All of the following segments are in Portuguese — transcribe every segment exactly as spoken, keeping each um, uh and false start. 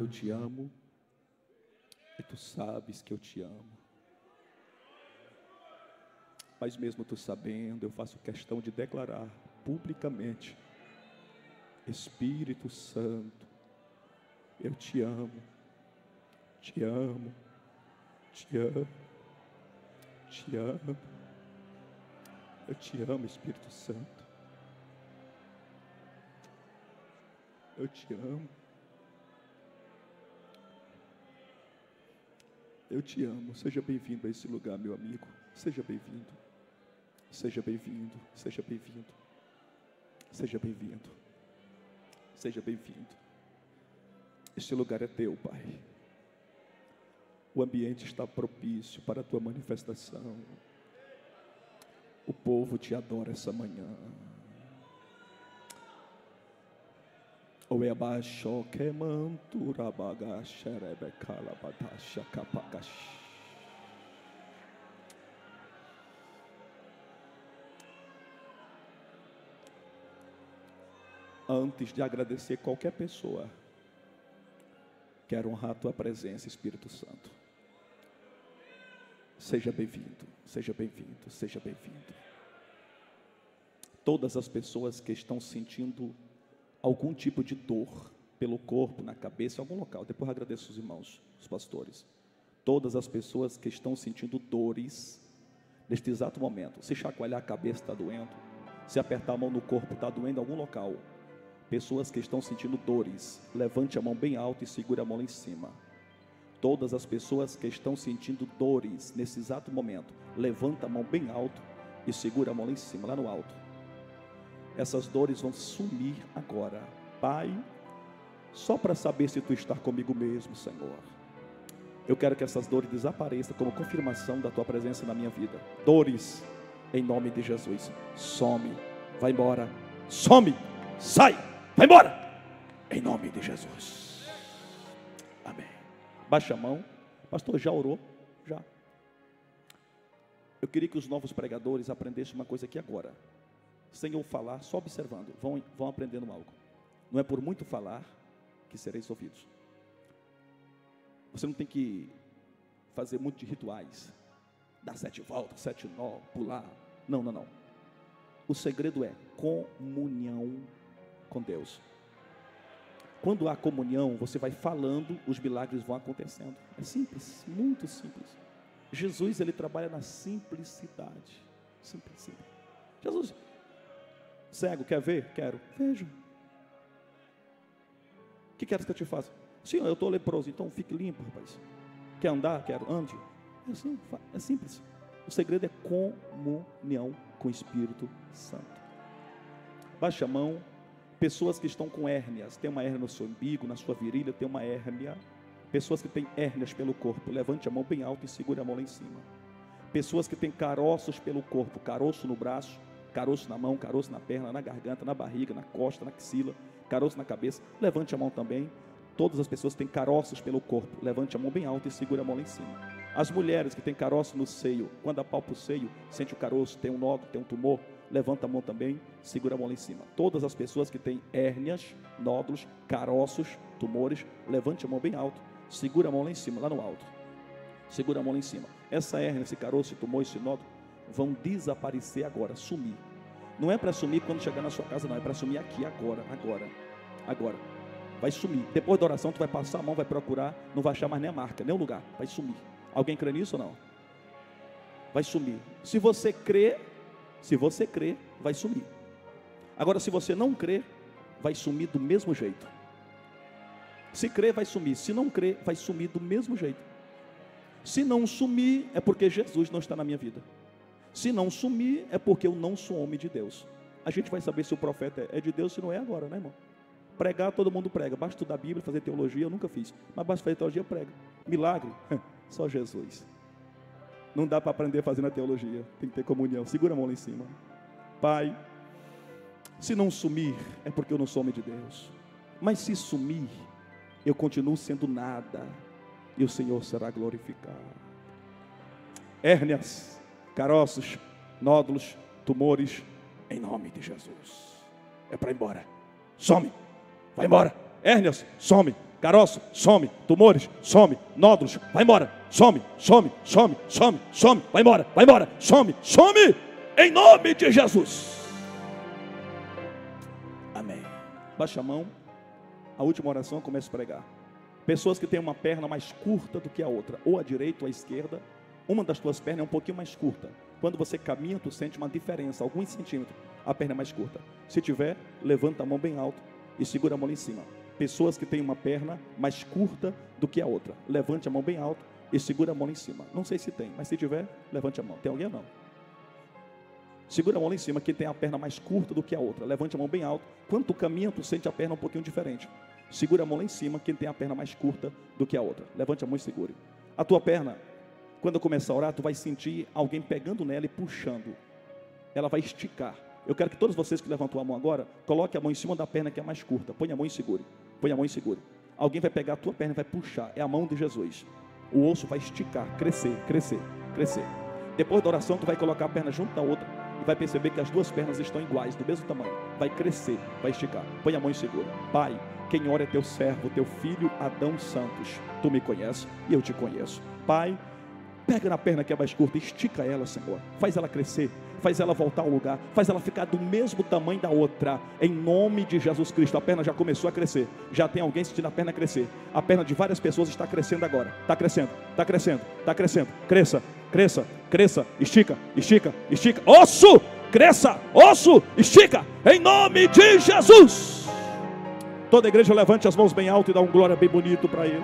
eu te amo e tu sabes que eu te amo. Mas mesmo tu sabendo, eu faço questão de declarar publicamente: Espírito Santo, eu te amo, te amo, te amo, te amo. Eu te amo, Espírito Santo. Eu te amo. Eu te amo. Seja bem-vindo a esse lugar, meu amigo. Seja bem-vindo. Seja bem-vindo. Seja bem-vindo. Seja bem-vindo. Seja bem-vindo. Este lugar é teu, Pai. O ambiente está propício para a tua manifestação. O povo te adora essa manhã. O ebaixo que mantura bagacha rebecala badacha capagash. Antes de agradecer qualquer pessoa, quero honrar a tua presença, Espírito Santo. Seja bem-vindo, seja bem-vindo, seja bem-vindo. Todas as pessoas que estão sentindo algum tipo de dor pelo corpo, na cabeça, em algum local, depois eu agradeço os irmãos, os pastores. Todas as pessoas que estão sentindo dores neste exato momento, se chacoalhar a cabeça está doendo, se apertar a mão no corpo está doendo em algum local. Pessoas que estão sentindo dores, levante a mão bem alta e segure a mão lá em cima. Todas as pessoas que estão sentindo dores nesse exato momento, levanta a mão bem alto e segura a mão lá em cima, lá no alto. Essas dores vão sumir agora. Pai, só para saber se tu está comigo mesmo, Senhor. Eu quero que essas dores desapareçam como confirmação da tua presença na minha vida. Dores, em nome de Jesus, some, vai embora, some, sai, vai embora, em nome de Jesus. Amém. Baixa a mão. Pastor, já orou? Já. Eu queria que os novos pregadores aprendessem uma coisa aqui agora. Sem eu falar, só observando. Vão, vão aprendendo algo. Não é por muito falar que sereis ouvidos. Você não tem que fazer muito de rituais. Dar sete voltas, sete nó, pular. Não, não, não. O segredo é comunhão com Deus. Quando há comunhão, você vai falando, os milagres vão acontecendo. É simples, muito simples. Jesus, ele trabalha na simplicidade. Simples, simples. Jesus, cego, quer ver? Quero. Vejo. O que queres que eu te faça? Senhor, eu estou leproso, então fique limpo, rapaz. Quer andar? Quero. Ande. É, assim, é simples. O segredo é comunhão com o Espírito Santo. Baixa a mão. Pessoas que estão com hérnias, tem uma hérnia no seu umbigo, na sua virilha, tem uma hérnia. Pessoas que têm hérnias pelo corpo, levante a mão bem alta e segure a mão lá em cima. Pessoas que têm caroços pelo corpo, caroço no braço, caroço na mão, caroço na perna, na garganta, na barriga, na costa, na axila, caroço na cabeça, levante a mão também. Todas as pessoas que têm caroços pelo corpo, levante a mão bem alta e segure a mão lá em cima. As mulheres que têm caroço no seio, quando apalpa o seio, sente o caroço, tem um nódulo, tem um tumor, levanta a mão também, segura a mão lá em cima. Todas as pessoas que têm hérnias, nódulos, caroços, tumores, levante a mão bem alto, segura a mão lá em cima, lá no alto. Segura a mão lá em cima. Essa hérnia, esse caroço, esse tumor, esse nódulo, vão desaparecer agora, sumir. Não é para sumir quando chegar na sua casa, não, é para sumir aqui, agora, agora, agora. Vai sumir. Depois da oração, tu vai passar a mão, vai procurar, não vai achar mais nem a marca, nem o lugar, vai sumir. Alguém crê nisso ou não? Vai sumir. Se você crê, se você crê, vai sumir. Agora, se você não crê, vai sumir do mesmo jeito. Se crê, vai sumir. Se não crê, vai sumir do mesmo jeito. Se não sumir, é porque Jesus não está na minha vida. Se não sumir, é porque eu não sou homem de Deus. A gente vai saber se o profeta é de Deus, se não é agora, né, irmão? Pregar, todo mundo prega. Basta estudar a Bíblia, fazer teologia, eu nunca fiz. Mas basta fazer teologia, prega. Milagre, só Jesus. Não dá para aprender fazendo a teologia. Tem que ter comunhão. Segura a mão lá em cima. Pai, se não sumir, é porque eu não sou homem de Deus. Mas se sumir, eu continuo sendo nada. E o Senhor será glorificado. Hérnias, caroços, nódulos, tumores, em nome de Jesus. É para ir embora. Some. Vai embora. Hérnias, some. caroço, some, tumores, some, nódulos, vai embora, some, some, some, some, some, vai embora, vai embora, some, some, em nome de Jesus. Amém. Baixa a mão, a última oração, começa a pregar. Pessoas que têm uma perna mais curta do que a outra, ou a direita ou a esquerda, uma das tuas pernas é um pouquinho mais curta. Quando você caminha, tu sente uma diferença, alguns centímetros, a perna é mais curta. Se tiver, levanta a mão bem alto e segura a mão lá em cima. Pessoas que têm uma perna mais curta do que a outra, levante a mão bem alto e segura a mão lá em cima. Não sei se tem, mas se tiver, levante a mão. Tem alguém ou não? Segura a mão lá em cima, quem tem a perna mais curta do que a outra, levante a mão bem alto. Quando tu caminha, tu sente a perna um pouquinho diferente. Segura a mão lá em cima, quem tem a perna mais curta do que a outra, levante a mão e segure. A tua perna, quando eu começar a orar, tu vai sentir alguém pegando nela e puxando. Ela vai esticar. Eu quero que todos vocês que levantam a mão agora, coloque a mão em cima da perna que é mais curta. Põe a mão e segure. Põe a mão e segure. Alguém vai pegar a tua perna e vai puxar. É a mão de Jesus. O osso vai esticar, crescer, crescer, crescer. Depois da oração, tu vai colocar a perna junto da outra e vai perceber que as duas pernas estão iguais, do mesmo tamanho. Vai crescer, vai esticar. Põe a mão e segura. Pai, quem ora é teu servo, teu filho Adão Santos. Tu me conheces e eu te conheço. Pai, pega na perna que é mais curta, estica ela, Senhor. Faz ela crescer, faz ela voltar ao lugar, faz ela ficar do mesmo tamanho da outra. Em nome de Jesus Cristo, a perna já começou a crescer. Já tem alguém sentindo a perna crescer. A perna de várias pessoas está crescendo agora. Está crescendo, está crescendo, está crescendo. Cresça, cresça, cresça, estica, estica, estica. Osso, cresça, osso, estica. Em nome de Jesus. Toda a igreja levante as mãos bem alto e dá um glória bem bonito para Ele.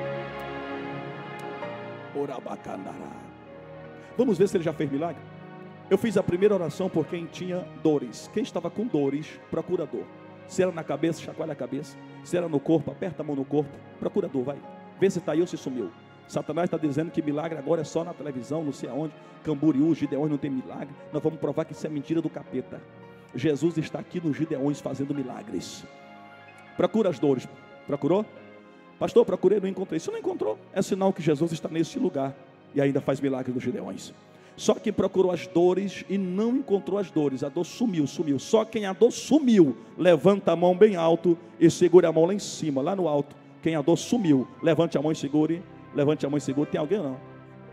Vamos ver se Ele já fez milagre. Eu fiz a primeira oração por quem tinha dores. Quem estava com dores, procura dor. Se era na cabeça, chacoalha a cabeça. Se era no corpo, aperta a mão no corpo. Procura dor, vai. Vê se está aí ou se sumiu. Satanás está dizendo que milagre agora é só na televisão, não sei aonde. Camboriú, Gideões não tem milagre. Nós vamos provar que isso é mentira do capeta. Jesus está aqui nos Gideões fazendo milagres. Procura as dores. Procurou? Pastor, procurei, não encontrei. Se não encontrou, é sinal que Jesus está nesse lugar e ainda faz milagre dos Gideões. Só quem procurou as dores e não encontrou as dores, a dor sumiu, sumiu. Só quem a dor sumiu, levanta a mão bem alto e segura a mão lá em cima, lá no alto. Quem a dor sumiu, levante a mão e segure, levante a mão e segure. Tem alguém ou não?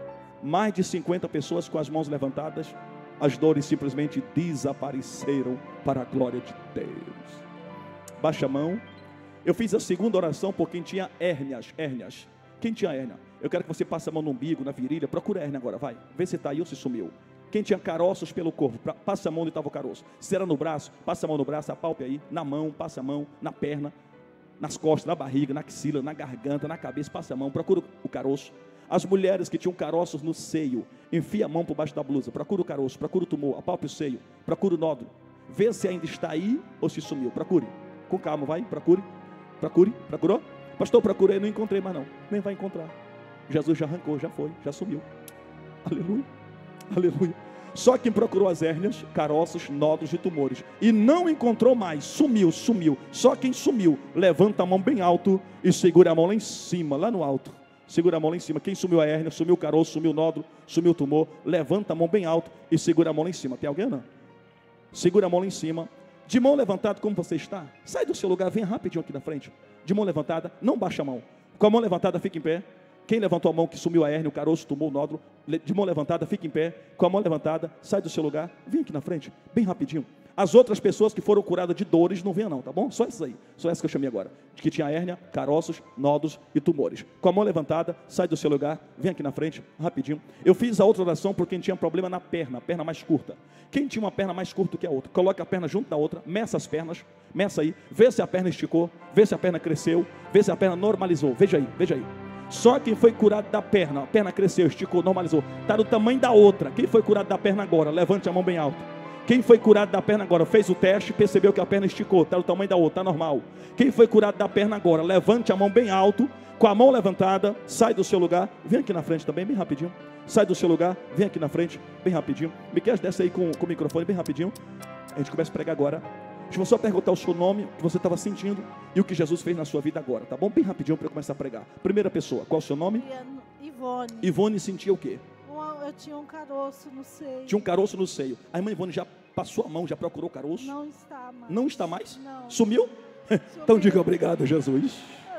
Mais de cinquenta pessoas com as mãos levantadas, as dores simplesmente desapareceram para a glória de Deus. Baixa a mão. Eu fiz a segunda oração por quem tinha hérnias, hérnias. Quem tinha hérnia? Eu quero que você passe a mão no umbigo, na virilha. Procura a hérnia agora, vai. Vê se está aí ou se sumiu. Quem tinha caroços pelo corpo, passa a mão onde estava o caroço. Se era no braço, passa a mão no braço, apalpe aí. Na mão, passa a mão. Na perna, nas costas, na barriga, na axila, na garganta, na cabeça, passa a mão. Procura o caroço. As mulheres que tinham caroços no seio, enfia a mão por baixo da blusa. Procura o caroço, procura o tumor, apalpe o seio. Procura o nódulo. Vê se ainda está aí ou se sumiu. Procure. Com calma, vai, procure. Procure, procurou? Pastor, procurei, não encontrei mais não. Nem vai encontrar. Jesus já arrancou, já foi, já sumiu. Aleluia, aleluia. Só quem procurou as hérnias, caroços, nódulos e tumores e não encontrou mais, sumiu, sumiu. Só quem sumiu, levanta a mão bem alto e segura a mão lá em cima, lá no alto. Segura a mão lá em cima. Quem sumiu a hérnia, sumiu o caroço, sumiu o nódulo, sumiu o tumor, levanta a mão bem alto e segura a mão lá em cima. Tem alguém ou não? Segura a mão lá em cima. De mão levantada, como você está, sai do seu lugar, vem rapidinho aqui na frente. De mão levantada, não baixa a mão. Com a mão levantada, fica em pé. Quem levantou a mão que sumiu a hérnia, o caroço, tomou o nódulo, de mão levantada, fica em pé. Com a mão levantada, sai do seu lugar, vem aqui na frente, bem rapidinho. As outras pessoas que foram curadas de dores, não venham não, tá bom? Só essas aí, só essas que eu chamei agora. Que tinha hérnia, caroços, nódulos e tumores. Com a mão levantada, sai do seu lugar, vem aqui na frente, rapidinho. Eu fiz a outra oração por quem tinha problema na perna, a perna mais curta. Quem tinha uma perna mais curta que a outra, coloca a perna junto da outra, meça as pernas, meça aí, vê se a perna esticou, vê se a perna cresceu, vê se a perna normalizou, veja aí, veja aí. Só quem foi curado da perna, a perna cresceu, esticou, normalizou, está do tamanho da outra. Quem foi curado da perna agora, levante a mão bem alto. Quem foi curado da perna agora, fez o teste, percebeu que a perna esticou, está do tamanho da outra, está normal. Quem foi curado da perna agora, levante a mão bem alto, com a mão levantada, sai do seu lugar, vem aqui na frente também, bem rapidinho. Sai do seu lugar, vem aqui na frente, bem rapidinho. Miquel, desce aí com, com o microfone, bem rapidinho. A gente começa a pregar agora. Deixa eu só perguntar o seu nome, o que você estava sentindo e o que Jesus fez na sua vida agora, tá bom? Bem rapidinho para eu começar a pregar. Primeira pessoa, qual é o seu nome? Ivone. Ivone sentia o quê? Eu tinha um caroço no seio. Tinha um caroço no seio. A irmã Ivone já passou a mão, já procurou o caroço? Não está mais. Não está mais? Não. Sumiu? Sumiu. Então diga obrigado, Jesus.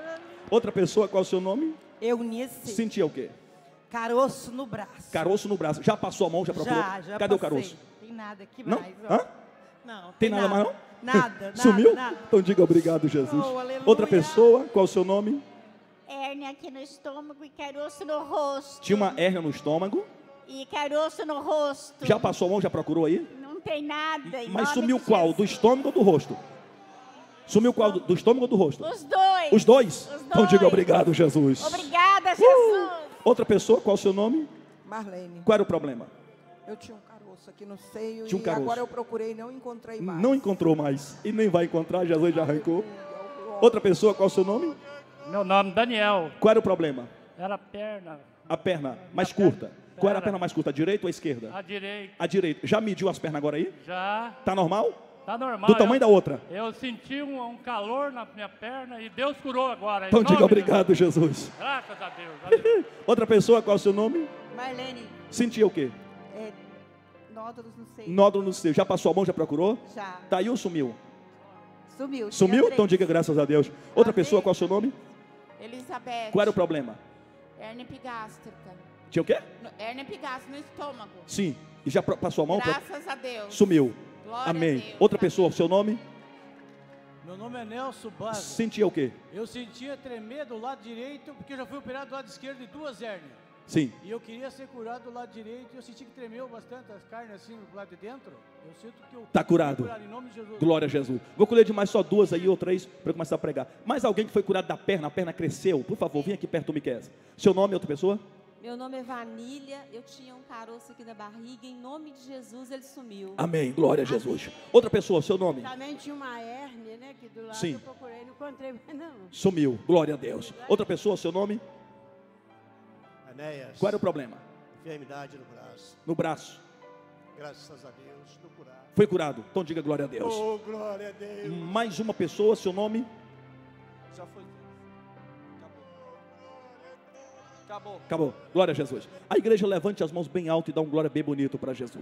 Outra pessoa, qual é o seu nome? Eunice. Sentia o quê? Caroço no braço. Caroço no braço. Já passou a mão, já procurou? Já, já Cadê passei. o caroço? Tem nada aqui Não? mais, ó. Hã? Não, Tem nada mais não? Nada, nada. Sumiu? Nada. Então diga obrigado, Jesus. Oh, aleluia. Outra pessoa, qual é o seu nome? Hérnia aqui no estômago e caroço no rosto. Tinha uma hérnia no estômago. E caroço no rosto. Já passou a mão, já procurou aí? Não tem nada. em Mas nome sumiu de qual? Jesus. Do estômago ou do rosto? Sumiu qual? Do, do estômago ou do rosto? Os dois. Os dois? Os Então diga dois. obrigado, Jesus. Obrigada, Jesus. Outra pessoa, qual é o seu nome? Marlene, Qual era o problema? eu tinha um caroço aqui no seio Tinha um e caroço. agora eu procurei e não encontrei mais. Não encontrou mais. E nem vai encontrar, Jesus já arrancou. Outra pessoa, qual é o seu nome? Meu nome é Daniel. Qual era o problema? Era a perna. A perna mais Minha curta. perna. Qual era a Era. perna mais curta? A direita ou a esquerda? A direita. A direita. Já mediu as pernas agora aí? Já. Tá normal? Tá normal. Do tamanho eu, da outra. Eu senti um, um calor na minha perna e Deus curou agora. em Então nome diga de obrigado, Jesus. Jesus. Graças a Deus. aleluia. Outra pessoa, qual é o seu nome? Marlene, Sentia o quê? é, nódulos no seio. Nódulo no seu. Já passou a mão, já procurou? Já. Tá aí ou sumiu? Sumiu. Sumiu? tinha Então três. diga graças a Deus. Outra Amém. pessoa, qual é o seu nome? Elizabeth. Qual era o problema? Hérnia epigástrica. Tinha o quê? No- Hérnia epigástrica no estômago. Sim. E já pro- passou a mão? Pro- Graças a Deus. Sumiu. Glória Amém. a Deus. Outra pessoa, o seu nome? Meu nome é Nelson Baza. Sentia o quê? Eu sentia tremer do lado direito, porque eu já fui operado do lado esquerdo de duas hérnias. Sim. E eu queria ser curado do lado direito e eu senti que tremeu bastante as carnes assim do lado de dentro. Eu sinto que eu Tá curado. fui curado em nome de Jesus. Glória a Jesus. Vou colher de mais só duas aí ou três para eu começar a pregar. Mais alguém que foi curado da perna, a perna cresceu. Por favor, vem aqui perto do Miquel. Seu nome é outra pessoa? Meu nome é Vanília, eu tinha um caroço aqui na barriga, em nome de Jesus ele sumiu. Amém. Glória a Jesus. Outra pessoa, seu nome? Também tinha uma hérnia, né? Que do lado Sim. eu procurei, não encontrei mais não. Sumiu. Glória a Deus. Outra pessoa, seu nome? Enéas, Qual era o problema? enfermidade no braço. No braço. Graças a Deus, estou curado. Foi curado. Então diga glória a Deus. Oh, glória a Deus. Mais uma pessoa, seu nome? Já foi. Acabou. Acabou. Acabou. Glória a Jesus. A igreja levante as mãos bem alto e dá um glória bem bonito para Jesus.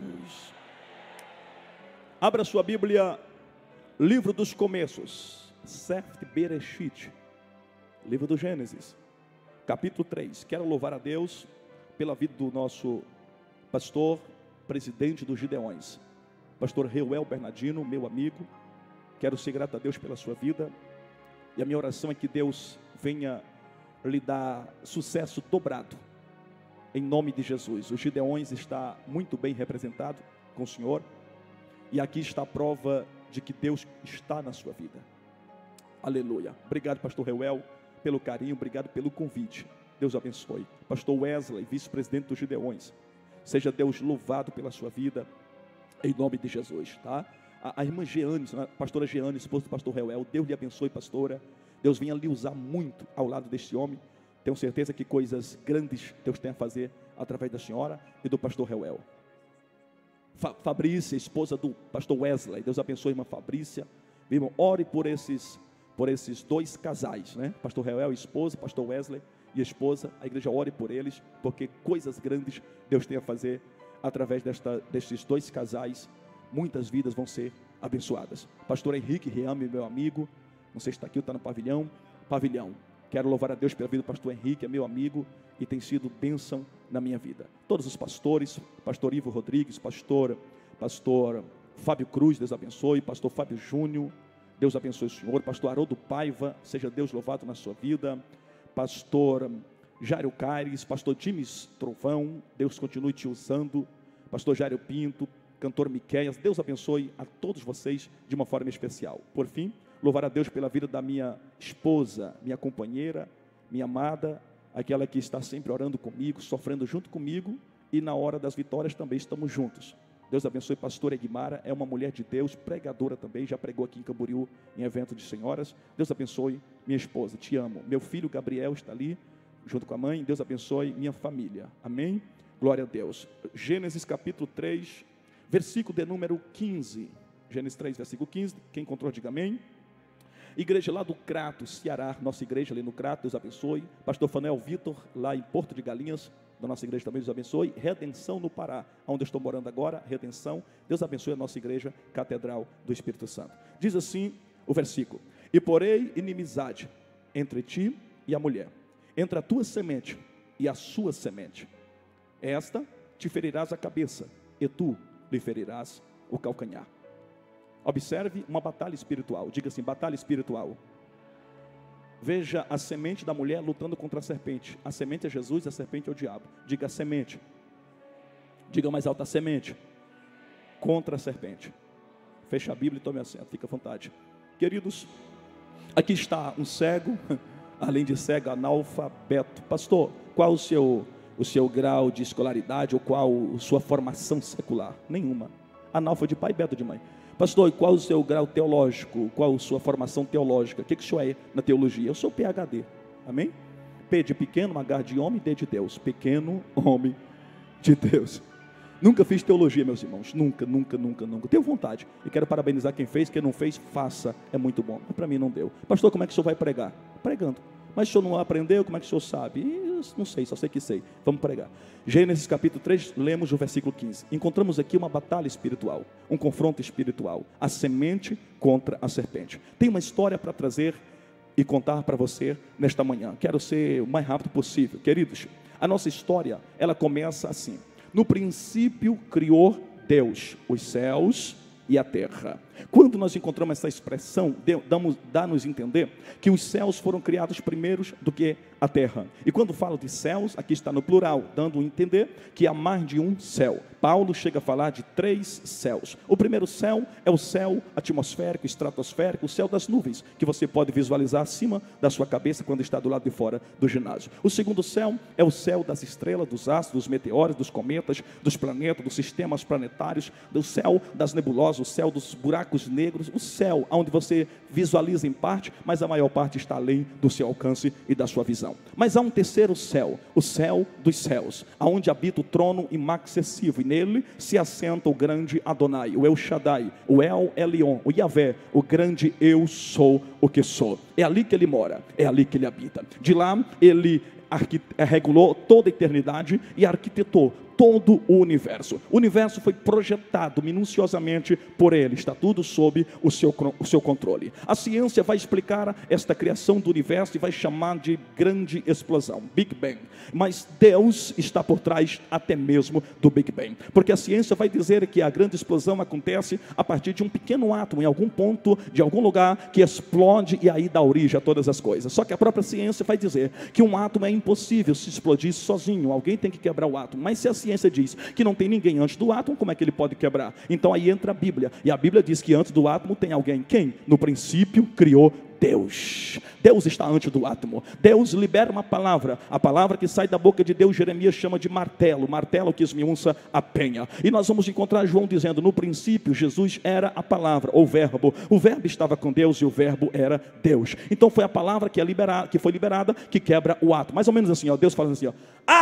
Abra sua Bíblia, livro dos começos, Sefer Bereshit, livro do Gênesis, capítulo três. Quero louvar a Deus pela vida do nosso pastor, presidente dos Gideões, pastor Reuel Bernardino, meu amigo. Quero ser grato a Deus pela sua vida. E a minha oração é que Deus venha lhe dar sucesso dobrado, em nome de Jesus. Os Gideões está muito bem representado com o Senhor. E aqui está a prova de que Deus está na sua vida. Aleluia. Obrigado, pastor Reuel, pelo carinho, obrigado pelo convite. Deus abençoe. Pastor Wesley, vice-presidente dos Gideões. Seja Deus louvado pela sua vida, em nome de Jesus, tá? A, a irmã Jeane, a pastora Jeane, esposa do pastor Reuel, Deus lhe abençoe, pastora. Deus venha lhe usar muito ao lado deste homem. Tenho certeza que coisas grandes Deus tem a fazer através da senhora e do pastor Reuel. Fa Fabrícia, esposa do pastor Wesley, Deus abençoe a irmã Fabrícia. Irmão, ore por esses, por esses dois casais, né? Pastor Reuel, esposa, pastor Wesley e esposa. A igreja ore por eles, porque coisas grandes Deus tem a fazer através desta, destes dois casais. Muitas vidas vão ser abençoadas. Pastor Henrique Riame, meu amigo, não sei se está aqui ou está no pavilhão. Pavilhão. Quero louvar a Deus pela vida do pastor Henrique, é meu amigo e tem sido bênção na minha vida. Todos os pastores, pastor Ivo Rodrigues, pastor, pastor Fábio Cruz, Deus abençoe, pastor Fábio Júnior, Deus abençoe o senhor, pastor Haroldo Paiva, seja Deus louvado na sua vida, pastor Jário Caires, pastor Dimes Trovão, Deus continue te usando, pastor Jário Pinto, cantor Miqueias, Deus abençoe a todos vocês de uma forma especial. Por fim, louvar a Deus pela vida da minha esposa, minha companheira, minha amada, aquela que está sempre orando comigo, sofrendo junto comigo, e na hora das vitórias também estamos juntos. Deus abençoe a pastora Egmara, é uma mulher de Deus, pregadora também, já pregou aqui em Camboriú, em evento de senhoras. Deus abençoe minha esposa, te amo. Meu filho Gabriel está ali, junto com a mãe. Deus abençoe minha família, amém? Glória a Deus. Gênesis capítulo três, versículo de número quinze. Gênesis três, versículo quinze, quem encontrou, diga amém. Igreja lá do Crato, Ceará, nossa igreja ali no Crato, Deus abençoe. Pastor Fanuel Vitor, lá em Porto de Galinhas, da nossa igreja também, Deus abençoe. Redenção no Pará, onde eu estou morando agora, Redenção. Deus abençoe a nossa igreja, Catedral do Espírito Santo. Diz assim o versículo: e porém inimizade entre ti e a mulher, entre a tua semente e a sua semente. Esta te ferirás a cabeça, e tu lhe ferirás o calcanhar. Observe uma batalha espiritual. Diga assim, batalha espiritual. Veja a semente da mulher lutando contra a serpente. A semente é Jesus, a serpente é o diabo. Diga a semente. Diga mais alto, a semente contra a serpente. Feche a Bíblia e tome assento, fica à vontade. Queridos, aqui está um cego, além de cego, analfabeto. Pastor, qual o seu, o seu grau de escolaridade ou qual a sua formação secular? Nenhuma. Analfa de pai, beto de mãe. Pastor, qual o seu grau teológico? Qual a sua formação teológica? O que, que o senhor é na teologia? Eu sou P H D, amém? P de pequeno, H de homem, D de Deus. Pequeno homem de Deus. Nunca fiz teologia, meus irmãos. Nunca, nunca, nunca, nunca. Tenho vontade. E quero parabenizar quem fez. Quem não fez, faça. É muito bom. Mas para mim não deu. Pastor, como é que o senhor vai pregar? Pregando. Mas o senhor não aprendeu? Como é que o senhor sabe? Eu não sei, só sei que sei. Vamos pregar. Gênesis capítulo três, lemos o versículo quinze. Encontramos aqui uma batalha espiritual. Um confronto espiritual. A semente contra a serpente. Tem uma história para trazer e contar para você nesta manhã. Quero ser o mais rápido possível. Queridos, a nossa história, ela começa assim. No princípio criou Deus os céus e a terra. Quando nós encontramos essa expressão, dá-nos a entender que os céus foram criados primeiros do que a terra. E quando falo de céus, aqui está no plural, dando a entender que há mais de um céu. Paulo chega a falar de três céus. O primeiro céu é o céu atmosférico, estratosférico, o céu das nuvens, que você pode visualizar acima da sua cabeça quando está do lado de fora do ginásio. O segundo céu é o céu das estrelas, dos astros, dos meteoros, dos cometas, dos planetas, dos sistemas planetários, do céu das nebulosas, o céu dos buracos negros, o céu onde você visualiza em parte, mas a maior parte está além do seu alcance e da sua visão. Mas há um terceiro céu, o céu dos céus, aonde habita o trono imaxessivo, e nele se assenta o grande Adonai, o El Shaddai, o El Elyon, o Yahvé, o grande eu sou o que sou. É ali que ele mora, é ali que ele habita. De lá ele regulou toda a eternidade e arquitetou todo o universo. O universo foi projetado minuciosamente por ele, está tudo sob o seu, o seu controle. A ciência vai explicar esta criação do universo e vai chamar de grande explosão, Big Bang. Mas Deus está por trás até mesmo do Big Bang, porque a ciência vai dizer que a grande explosão acontece a partir de um pequeno átomo, em algum ponto, de algum lugar, que explode e aí dá origem a todas as coisas. Só que a própria ciência vai dizer que um átomo é impossível se explodir sozinho, alguém tem que quebrar o átomo. Mas se a ciência diz que não tem ninguém antes do átomo, como é que ele pode quebrar? Então aí entra a Bíblia, e a Bíblia diz que antes do átomo tem alguém. Quem? No princípio criou Deus. Deus está antes do átomo. Deus libera uma palavra. A palavra que sai da boca de Deus, Jeremias chama de martelo. Martelo que esmiuça a penha. E nós vamos encontrar João dizendo, no princípio Jesus era a palavra, ou verbo. O verbo estava com Deus e o verbo era Deus. Então foi a palavra que, é liberada, que foi liberada que quebra o átomo. Mais ou menos assim, ó, Deus falando assim, ó,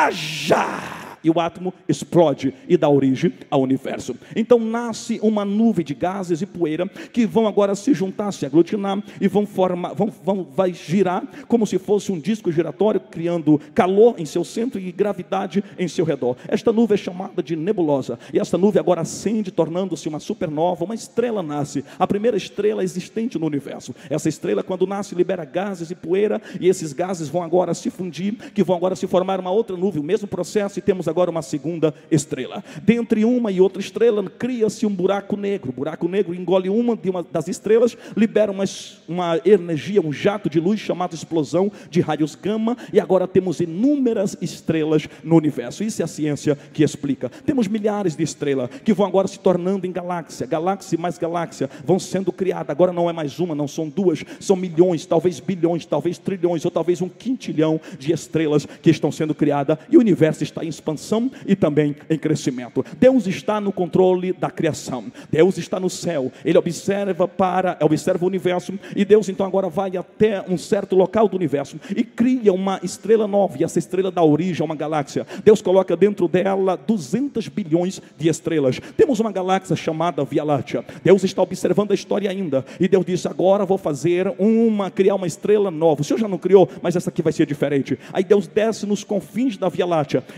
haja! E o átomo explode e dá origem ao universo. Então nasce uma nuvem de gases e poeira que vão agora se juntar, se aglutinar e vão formar, vão, vão, vai girar como se fosse um disco giratório, criando calor em seu centro e gravidade em seu redor. Esta nuvem é chamada de nebulosa. E esta nuvem agora acende, tornando-se uma supernova. Uma estrela nasce, a primeira estrela existente no universo. Essa estrela, quando nasce, libera gases e poeira, e esses gases vão agora se fundir, que vão agora se formar uma outra nuvem, o mesmo processo, e temos agora uma segunda estrela. Dentre uma e outra estrela, cria-se um buraco negro. O buraco negro engole uma, de uma das estrelas, libera uma, uma energia, um jato de luz chamado explosão de raios gama, e agora temos inúmeras estrelas no universo. Isso é a ciência que explica. Temos milhares de estrelas que vão agora se tornando em galáxia, galáxia e mais galáxia, vão sendo criadas. Agora não é mais uma, não são duas, são milhões, talvez bilhões, talvez trilhões, ou talvez um quintilhão de estrelas que estão sendo criadas, e o universo está em expansão e também em crescimento. Deus está no controle da criação. Deus está no céu. Ele observa para, observa o universo, e Deus então agora vai até um certo local do universo e cria uma estrela nova, e essa estrela dá origem a uma galáxia. Deus coloca dentro dela duzentos bilhões de estrelas. Temos uma galáxia chamada Via Láctea. Deus está observando a história ainda, e Deus disse, agora vou fazer uma, criar uma estrela nova. O Senhor já não criou, mas essa aqui vai ser diferente. Aí Deus desce nos confins da Via Láctea, e Deus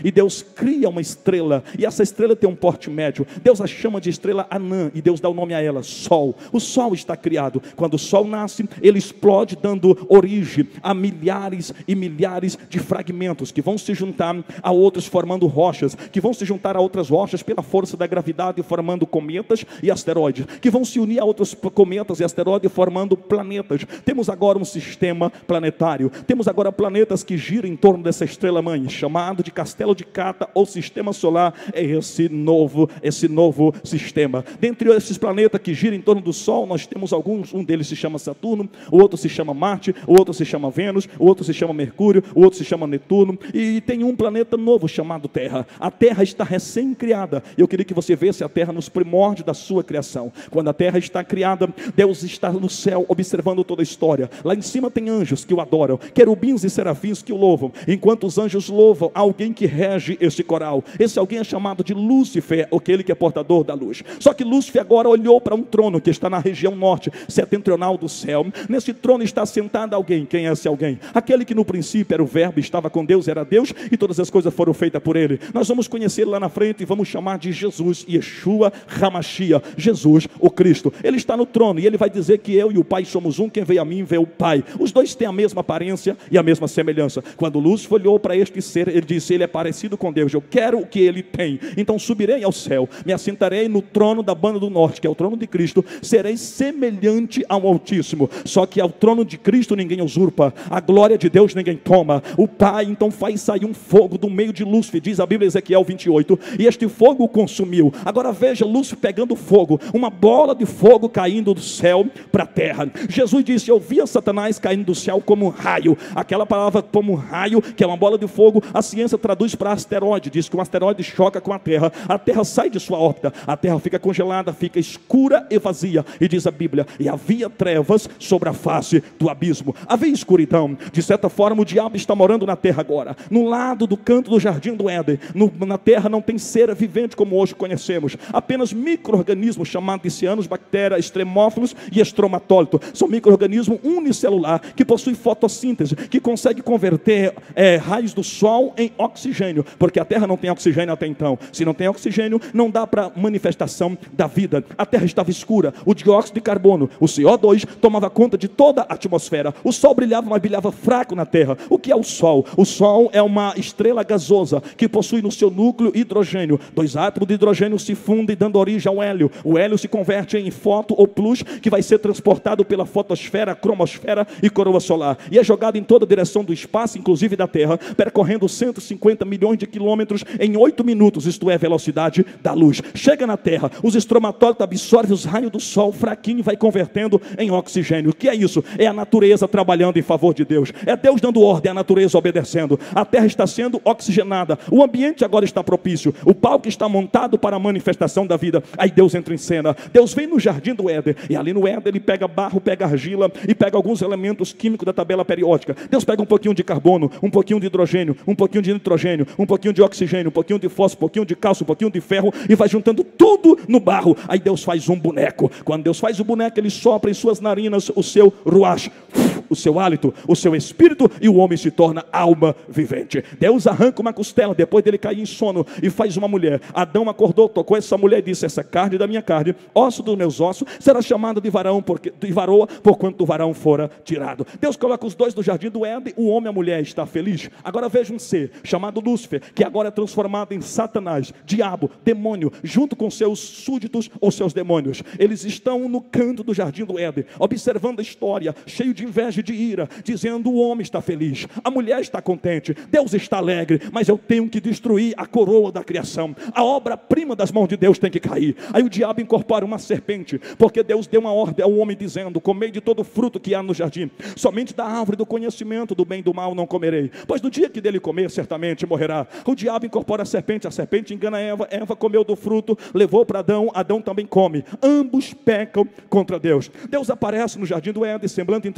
cria uma estrela, e essa estrela tem um porte médio. Deus a chama de estrela anã, e Deus dá o nome a ela, Sol. O Sol está criado. Quando o Sol nasce, ele explode, dando origem a milhares e milhares de fragmentos, que vão se juntar a outros, formando rochas, que vão se juntar a outras rochas pela força da gravidade, formando cometas e asteroides, que vão se unir a outros cometas e asteroides, formando planetas. Temos agora um sistema planetário. Temos agora planetas que giram em torno dessa estrela-mãe, chamado de Castelo de Cata, ou sistema solar. É esse novo, esse novo sistema. Dentre esses planetas que giram em torno do Sol, nós temos alguns. Um deles se chama Saturno, o outro se chama Marte, o outro se chama Vênus, o outro se chama Mercúrio, o outro se chama Netuno, e tem um planeta novo chamado Terra. A Terra está recém-criada. Eu queria que você visse a Terra nos primórdios da sua criação. Quando a Terra está criada, Deus está no céu observando toda a história. Lá em cima tem anjos que o adoram, querubins e serafins que o louvam. Enquanto os anjos louvam, há alguém que rege esse coral. Esse alguém é chamado de Lúcifer, aquele que é portador da luz. Só que Lúcifer agora olhou para um trono que está na região norte, setentrional do céu. Nesse trono está sentado alguém. Quem é esse alguém? Aquele que no princípio era o verbo, estava com Deus, era Deus, e todas as coisas foram feitas por ele. Nós vamos conhecer lá na frente e vamos chamar de Jesus, Yeshua HaMashiach, Jesus o Cristo. Ele está no trono e ele vai dizer que eu e o Pai somos um, quem veio a mim vê o Pai. Os dois têm a mesma aparência e a mesma semelhança. Quando Lúcifer olhou para este ser, ele disse, ele é parecido com Deus, eu quero o que ele tem, então subirei ao céu, me assentarei no trono da banda do norte, que é o trono de Cristo, serei semelhante ao Altíssimo. Só que ao trono de Cristo ninguém usurpa, a glória de Deus ninguém toma. O Pai então faz sair um fogo do meio de Lúcifer, diz a Bíblia, Ezequiel vinte e oito, e este fogo o consumiu. Agora veja Lúcifer pegando fogo, uma bola de fogo caindo do céu para a terra. Jesus disse, eu via Satanás caindo do céu como um raio. Aquela palavra como um raio, que é uma bola de fogo, a ciência traduz para asteroide, diz que um asteroide choca com a terra, a terra sai de sua órbita, a terra fica congelada, fica escura e vazia, e diz a Bíblia, e havia trevas sobre a face do abismo, havia escuridão. De certa forma o diabo está morando na terra agora, no lado do canto do jardim do Éden. No, na terra não tem ser vivente como hoje conhecemos, apenas micro-organismos chamados de cianos, bactérias, extremófilos e estromatólito. São micro-organismos unicelular que possuem fotossíntese, que consegue converter é, raios do sol em oxigênio, porque a terra não tem oxigênio até então. Se não tem oxigênio, não dá para manifestação da vida. A terra estava escura, o dióxido de carbono, o C O dois, tomava conta de toda a atmosfera. O sol brilhava, mas brilhava fraco na terra. O que é o sol? O sol é uma estrela gasosa que possui no seu núcleo hidrogênio. Dois átomos de hidrogênio se fundem, dando origem ao hélio. O hélio se converte em foto ou plus, que vai ser transportado pela fotosfera, cromosfera e coroa solar, e é jogado em toda a direção do espaço, inclusive da terra, percorrendo cento e cinquenta milhões de quilômetros em oito minutos, isto é, a velocidade da luz. Chega na terra, os estromatólitos absorvem os raios do sol fraquinho e vai convertendo em oxigênio. O que é isso? É a natureza trabalhando em favor de Deus, é Deus dando ordem, a natureza obedecendo. A terra está sendo oxigenada, o ambiente agora está propício, o palco está montado para a manifestação da vida. Aí Deus entra em cena. Deus vem no jardim do Éden, e ali no Éden ele pega barro, pega argila e pega alguns elementos químicos da tabela periódica. Deus pega um pouquinho de carbono, um pouquinho de hidrogênio, um pouquinho de nitrogênio, um pouquinho de oxigênio, um pouquinho de fósforo, um pouquinho de cálcio, um pouquinho de ferro, e vai juntando tudo no barro. Aí Deus faz um boneco. Quando Deus faz o boneco, ele sopra em suas narinas o seu ruach, o seu hálito, o seu espírito, e o homem se torna alma vivente. Deus arranca uma costela depois dele cair em sono e faz uma mulher. Adão acordou, tocou essa mulher e disse, essa carne da minha carne, osso dos meus ossos, será chamada de varão, porque, de varoa, porquanto o varão fora tirado. Deus coloca os dois no jardim do Éden, o homem e a mulher está feliz. Agora veja um ser chamado Lúcifer, que agora é transformado em Satanás, diabo, demônio, junto com seus súditos ou seus demônios. Eles estão no canto do jardim do Éden, observando a história, cheio de inveja e de ira, dizendo, o homem está feliz, a mulher está contente, Deus está alegre, mas eu tenho que destruir a coroa da criação, a obra-prima das mãos de Deus tem que cair. Aí o diabo incorpora uma serpente, porque Deus deu uma ordem ao homem dizendo, comei de todo fruto que há no jardim, somente da árvore do conhecimento do bem e do mal não comerei, pois no dia que dele comer, certamente morrerá. O diabo incorpora a serpente, a serpente engana Eva, Eva comeu do fruto, levou para Adão, Adão também come, ambos pecam contra Deus. Deus aparece no jardim do Éden, semblante entristecido,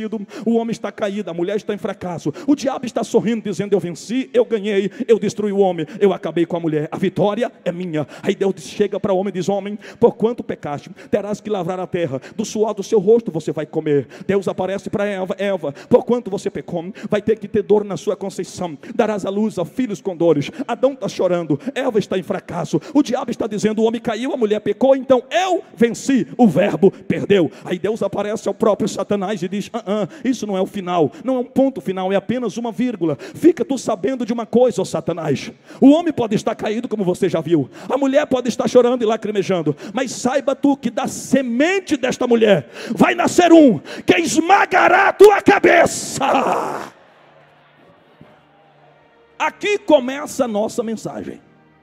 vencido, o homem está caído, a mulher está em fracasso, o diabo está sorrindo, dizendo: eu venci, eu ganhei, eu destruí o homem, eu acabei com a mulher, a vitória é minha. Aí Deus chega para o homem e diz: homem, por quanto pecaste, terás que lavrar a terra, do suor do seu rosto você vai comer. Deus aparece para Eva: Eva, por quanto você pecou, vai ter que ter dor na sua conceição, darás à luz a filhos com dores. Adão está chorando, Eva está em fracasso, o diabo está dizendo: o homem caiu, a mulher pecou, então eu venci, o verbo perdeu. Aí Deus aparece ao próprio Satanás e diz: ah, ah, isso não é o final, não é um ponto final, é apenas uma vírgula. Fica tu sabendo de uma coisa, ó Satanás: o homem pode estar caído, como você já viu, a mulher pode estar chorando e lacrimejando, mas saiba tu que da semente desta mulher vai nascer um que esmagará a tua cabeça. Aqui começa a nossa mensagem: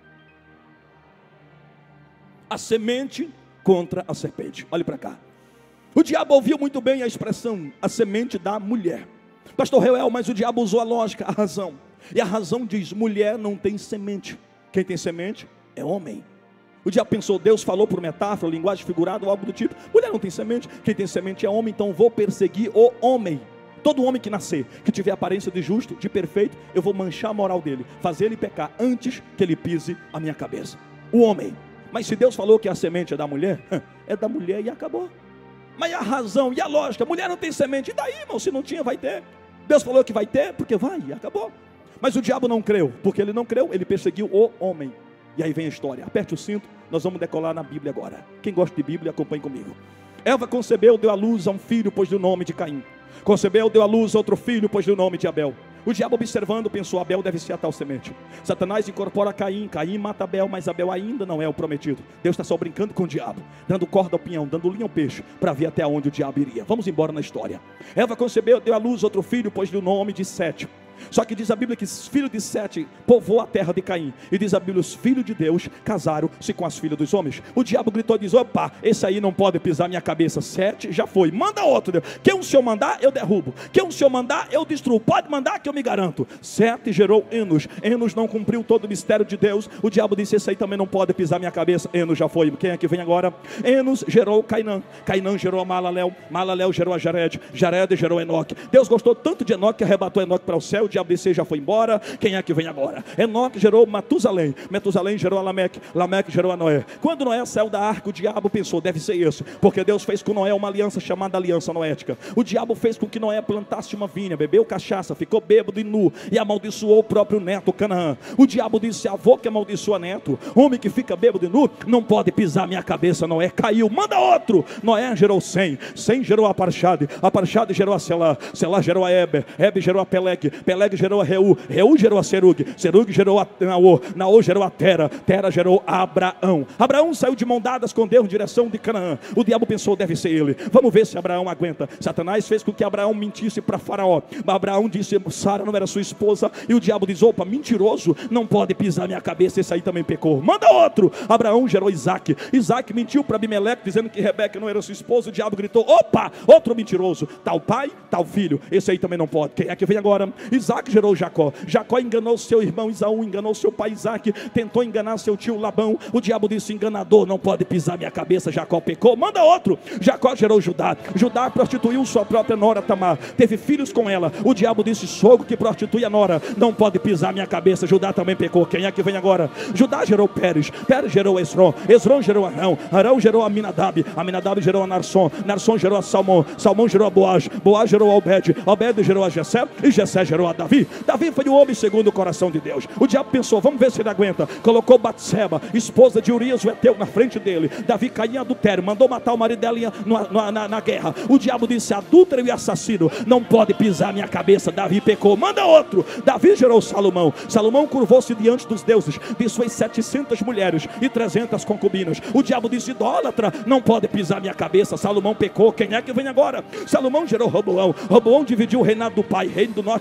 a semente contra a serpente. Olhe para cá. O diabo ouviu muito bem a expressão, a semente da mulher. Pastor Reuel, mas o diabo usou a lógica, a razão. E a razão diz: mulher não tem semente. Quem tem semente é homem. O diabo pensou, Deus falou por metáfora, linguagem figurada ou algo do tipo: mulher não tem semente, quem tem semente é homem, então vou perseguir o homem. Todo homem que nascer, que tiver aparência de justo, de perfeito, eu vou manchar a moral dele, fazer ele pecar antes que ele pise a minha cabeça. O homem. Mas se Deus falou que a semente é da mulher, é da mulher e acabou. Mas a razão e a lógica: mulher não tem semente, e daí, irmão? Se não tinha, vai ter. Deus falou que vai ter, porque vai, e acabou. Mas o diabo não creu, porque ele não creu, ele perseguiu o homem. E aí vem a história, aperte o cinto, nós vamos decolar na Bíblia agora. Quem gosta de Bíblia, acompanhe comigo. Eva concebeu, deu à luz a um filho, pôs o nome de Caim. Concebeu, deu à luz a outro filho, pôs o nome de Abel. O diabo, observando, pensou: Abel deve ser a tal semente. Satanás incorpora Caim, Caim mata Abel, mas Abel ainda não é o prometido. Deus está só brincando com o diabo, dando corda ao pinhão, dando linha ao peixe, para ver até onde o diabo iria. Vamos embora na história. Eva concebeu, deu à luz outro filho, pôs-lhe o nome de Sete. Só que diz a Bíblia que os filhos de Sete povoou a terra de Caim. E diz a Bíblia: os filhos de Deus casaram-se com as filhas dos homens. O diabo gritou e diz: opa, esse aí não pode pisar minha cabeça. Sete já foi, manda outro, Deus. Quem o Senhor mandar, eu derrubo. Quem o Senhor mandar, eu destruo. Pode mandar que eu me garanto. Sete gerou Enos. Enos não cumpriu todo o mistério de Deus. O diabo disse: esse aí também não pode pisar minha cabeça. Enos já foi. Quem é que vem agora? Enos gerou Cainã. Cainã gerou a Malalel. Malalel gerou a Jared. Jared gerou Enoque. Deus gostou tanto de Enoque que arrebatou Enoque para o céu. O diabo disse: já foi embora. Quem é que vem agora? Enoque gerou Matusalém. Matusalém gerou a Lameque. Lameque gerou a Noé. Quando Noé saiu da arca, o diabo pensou: deve ser isso, porque Deus fez com Noé uma aliança chamada aliança noética. O diabo fez com que Noé plantasse uma vinha, bebeu cachaça, ficou bêbado e nu, e amaldiçoou o próprio neto Canaã. O diabo disse: avô que amaldiçoa neto, homem que fica bêbado e nu, não pode pisar minha cabeça. Noé caiu, manda outro. Noé gerou Sem. Sem gerou a Parxade. A Parxade gerou a Selá. Selá gerou a Eber. Eber gerou a Peleg. Peleg gerou a Reu. Reu gerou a Serug. Serug gerou a Naô. Naô gerou a Tera. Tera gerou a Abraão. Abraão saiu de mão dadas com Deus em direção de Canaã. O diabo pensou: deve ser ele. Vamos ver se Abraão aguenta. Satanás fez com que Abraão mentisse para Faraó. Abraão disse: Sara não era sua esposa. E o diabo diz: opa, mentiroso, não pode pisar minha cabeça. Esse aí também pecou. Manda outro. Abraão gerou Isaac. Isaac mentiu para Abimeleque, dizendo que Rebeca não era sua esposa. O diabo gritou: opa, outro mentiroso. Tal pai, tal filho. Esse aí também não pode. Quem é que vem agora? Isaac gerou Jacó. Jacó enganou seu irmão Isaú, enganou seu pai Isaac, tentou enganar seu tio Labão. O diabo disse: enganador, não pode pisar minha cabeça. Jacó pecou. Manda outro. Jacó gerou Judá. Judá prostituiu sua própria nora Tamar, teve filhos com ela. O diabo disse: sogro que prostitui a nora, não pode pisar minha cabeça. Judá também pecou. Quem é que vem agora? Judá gerou Pérez. Pérez gerou Esrom. Esrom gerou Arão. Arão gerou Aminadab. Aminadab gerou a Narson. Narson gerou a Salmão. Salmão gerou a Boaz. Boaz gerou a Obed. Obed gerou a Jessé. E Jessé gerou a Davi. Davi foi o homem segundo o coração de Deus. O diabo pensou: vamos ver se ele aguenta. Colocou Batseba, esposa de Urias o Heteu, na frente dele. Davi caiu em adultério, mandou matar o marido dela na, na, na, na guerra. O diabo disse: adúltero e assassino, não pode pisar minha cabeça. Davi pecou. Manda outro. Davi gerou Salomão. Salomão curvou-se diante dos deuses de suas setecentas mulheres e trezentas concubinas. O diabo disse: idólatra, não pode pisar minha cabeça. Salomão pecou. Quem é que vem agora? Salomão gerou Roboão. Roboão dividiu o reinado do pai, reino do norte, reino do sul.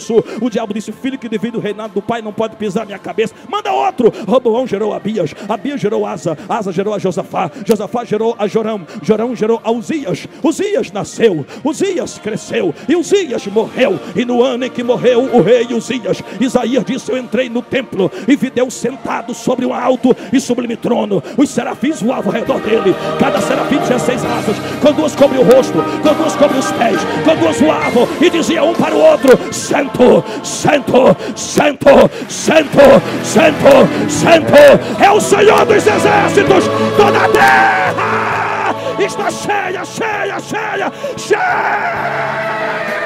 isso. O diabo disse: filho que divide o reinado do pai não pode pisar minha cabeça. Manda outro. Roboão gerou Abias, Abias gerou Asa, Asa gerou a Josafá, Josafá gerou a Jorão, Jorão gerou a Uzias. Uzias nasceu, Uzias cresceu e Uzias morreu. E no ano em que morreu o rei Uzias, Isaías disse: eu entrei no templo e vi Deus sentado sobre um alto e sublime trono. Os serafins voavam ao redor dele. Cada serafim tinha seis asas, com duas cobre o rosto, com duas cobre os pés, com duas voavam e dizia um para o outro: Santo, Santo, Santo, Santo, Santo, Santo é o Senhor dos exércitos. Toda a terra está cheia, cheia, cheia, cheia.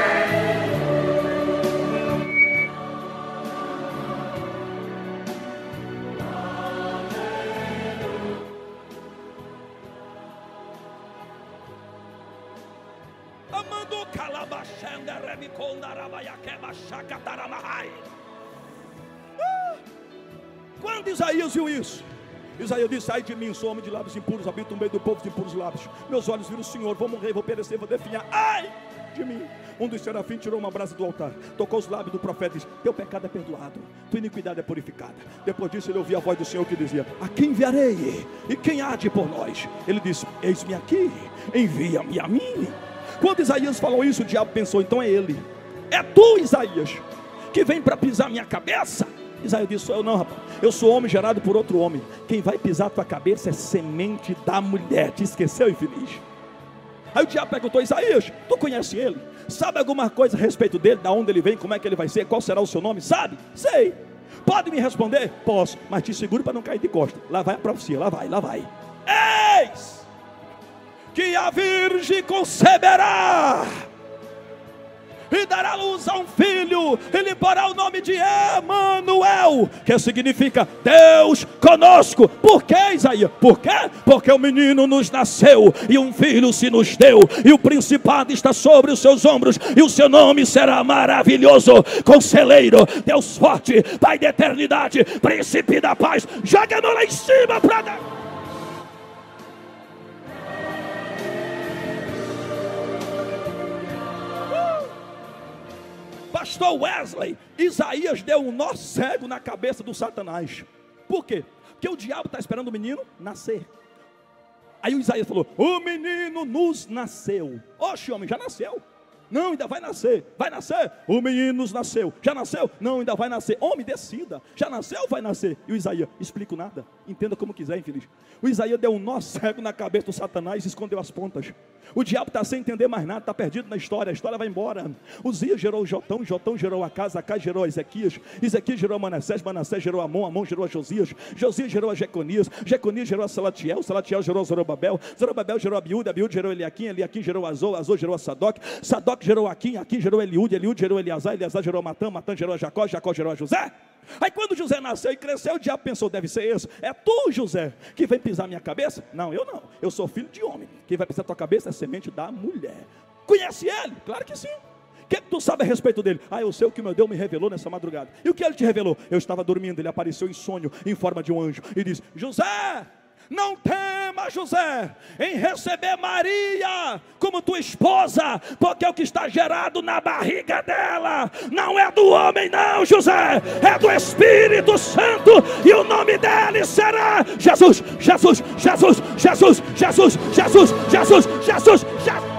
Quando Isaías viu isso, Isaías disse: ai de mim, sou homem de lábios impuros, habito no meio do povo de impuros lábios. Meus olhos viram o Senhor, vou morrer, vou perecer, vou definhar. Ai de mim. Um dos serafins tirou uma brasa do altar, tocou os lábios do profeta e disse: teu pecado é perdoado, tua iniquidade é purificada. Depois disso ele ouviu a voz do Senhor que dizia: a quem enviarei? E quem há de por nós? Ele disse: eis-me aqui, envia-me a mim. Quando Isaías falou isso, o diabo pensou: então é ele, é tu, Isaías, que vem para pisar minha cabeça? Isaías disse: sou eu não, rapaz, eu sou homem gerado por outro homem. Quem vai pisar a tua cabeça é semente da mulher. Te esqueceu, infeliz? Aí o diabo perguntou: Isaías, tu conhece ele? Sabe alguma coisa a respeito dele? Da onde ele vem? Como é que ele vai ser? Qual será o seu nome? Sabe? Sei. Pode me responder? Posso, mas te seguro para não cair de costas. Lá vai a profecia, lá vai, lá vai. Eis que a virgem conceberá e dará luz a um filho, e lhe porá o nome de Emanuel, que significa Deus conosco. Por que, Isaías? Por quê? Porque o menino nos nasceu e um filho se nos deu, e o principado está sobre os seus ombros, e o seu nome será maravilhoso, Conselheiro, Deus forte, Pai da eternidade, Príncipe da paz. Joga a mão lá em cima para dar. Pastor Wesley, Isaías deu um nó cego na cabeça do Satanás. Por quê? Porque o diabo está esperando o menino nascer. Aí o Isaías falou: o menino nos nasceu. Oxe, homem, já nasceu. Não, ainda vai nascer. Vai nascer? O menino nos nasceu. Já nasceu? Não, ainda vai nascer. Homem, decida. Já nasceu ou vai nascer? E o Isaías: explico nada. Entenda como quiser, infeliz. O Isaías deu um nó cego na cabeça do Satanás e escondeu as pontas. O diabo está sem entender mais nada, está perdido na história, a história vai embora. Uzias gerou Jotão, Jotão gerou Acás, Acás gerou Ezequias, Ezequias gerou Manassés, Manassés gerou Amon, Amon gerou a Josias, Josias gerou a Jeconias, Jeconias gerou a Salatiel, Salatiel gerou a Zorobabel, Zorobabel gerou a Abiúde, Abiúde gerou Eliaquim, Eliaquim gerou a Azor, Azor gerou a Sadoc, Sadoc gerou Aquim, Aquim gerou Eliúde, Eliúde gerou Eleazar, Eleazar gerou Matã, Matã gerou a Jacó, Jacó gerou a José. Aí quando José nasceu e cresceu, o diabo pensou: deve ser esse. É tu, José, que vem pisar minha cabeça? Não, eu não. Eu sou filho de homem. Quem vai pisar tua cabeça é semente da mulher. Conhece ele? Claro que sim. O que tu sabe a respeito dele? Ah, eu sei o que meu Deus me revelou nessa madrugada. E o que ele te revelou? Eu estava dormindo, ele apareceu em sonho, em forma de um anjo, e disse: José, não tema, José, em receber Maria como tua esposa, porque o que está gerado na barriga dela não é do homem não, José, é do Espírito Santo, e o nome dele será Jesus, Jesus, Jesus, Jesus, Jesus, Jesus, Jesus, Jesus, Jesus.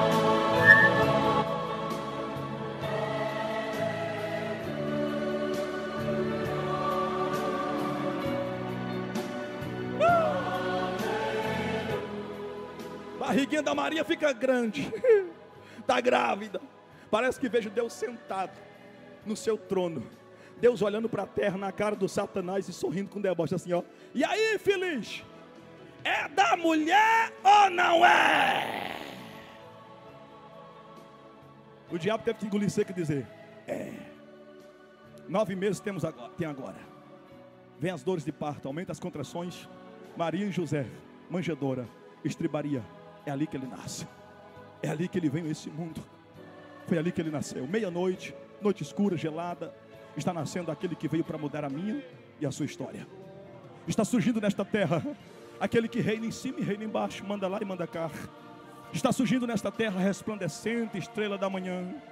A barriguinha da Maria fica grande, está grávida. Parece que vejo Deus sentado no seu trono, Deus olhando para a terra na cara do Satanás e sorrindo com deboche assim, ó. E aí, infeliz, é da mulher ou não é? O diabo teve que engolir seco e dizer: é. Nove meses temos agora, tem agora. Vem as dores de parto, aumenta as contrações. Maria e José, manjedoura, estribaria. É ali que ele nasce. É ali que ele veio a esse mundo. Foi ali que ele nasceu. Meia-noite, noite escura, gelada. Está nascendo aquele que veio para mudar a minha e a sua história. Está surgindo nesta terra aquele que reina em cima e reina embaixo, manda lá e manda cá. Está surgindo nesta terra resplandecente, estrela da manhã.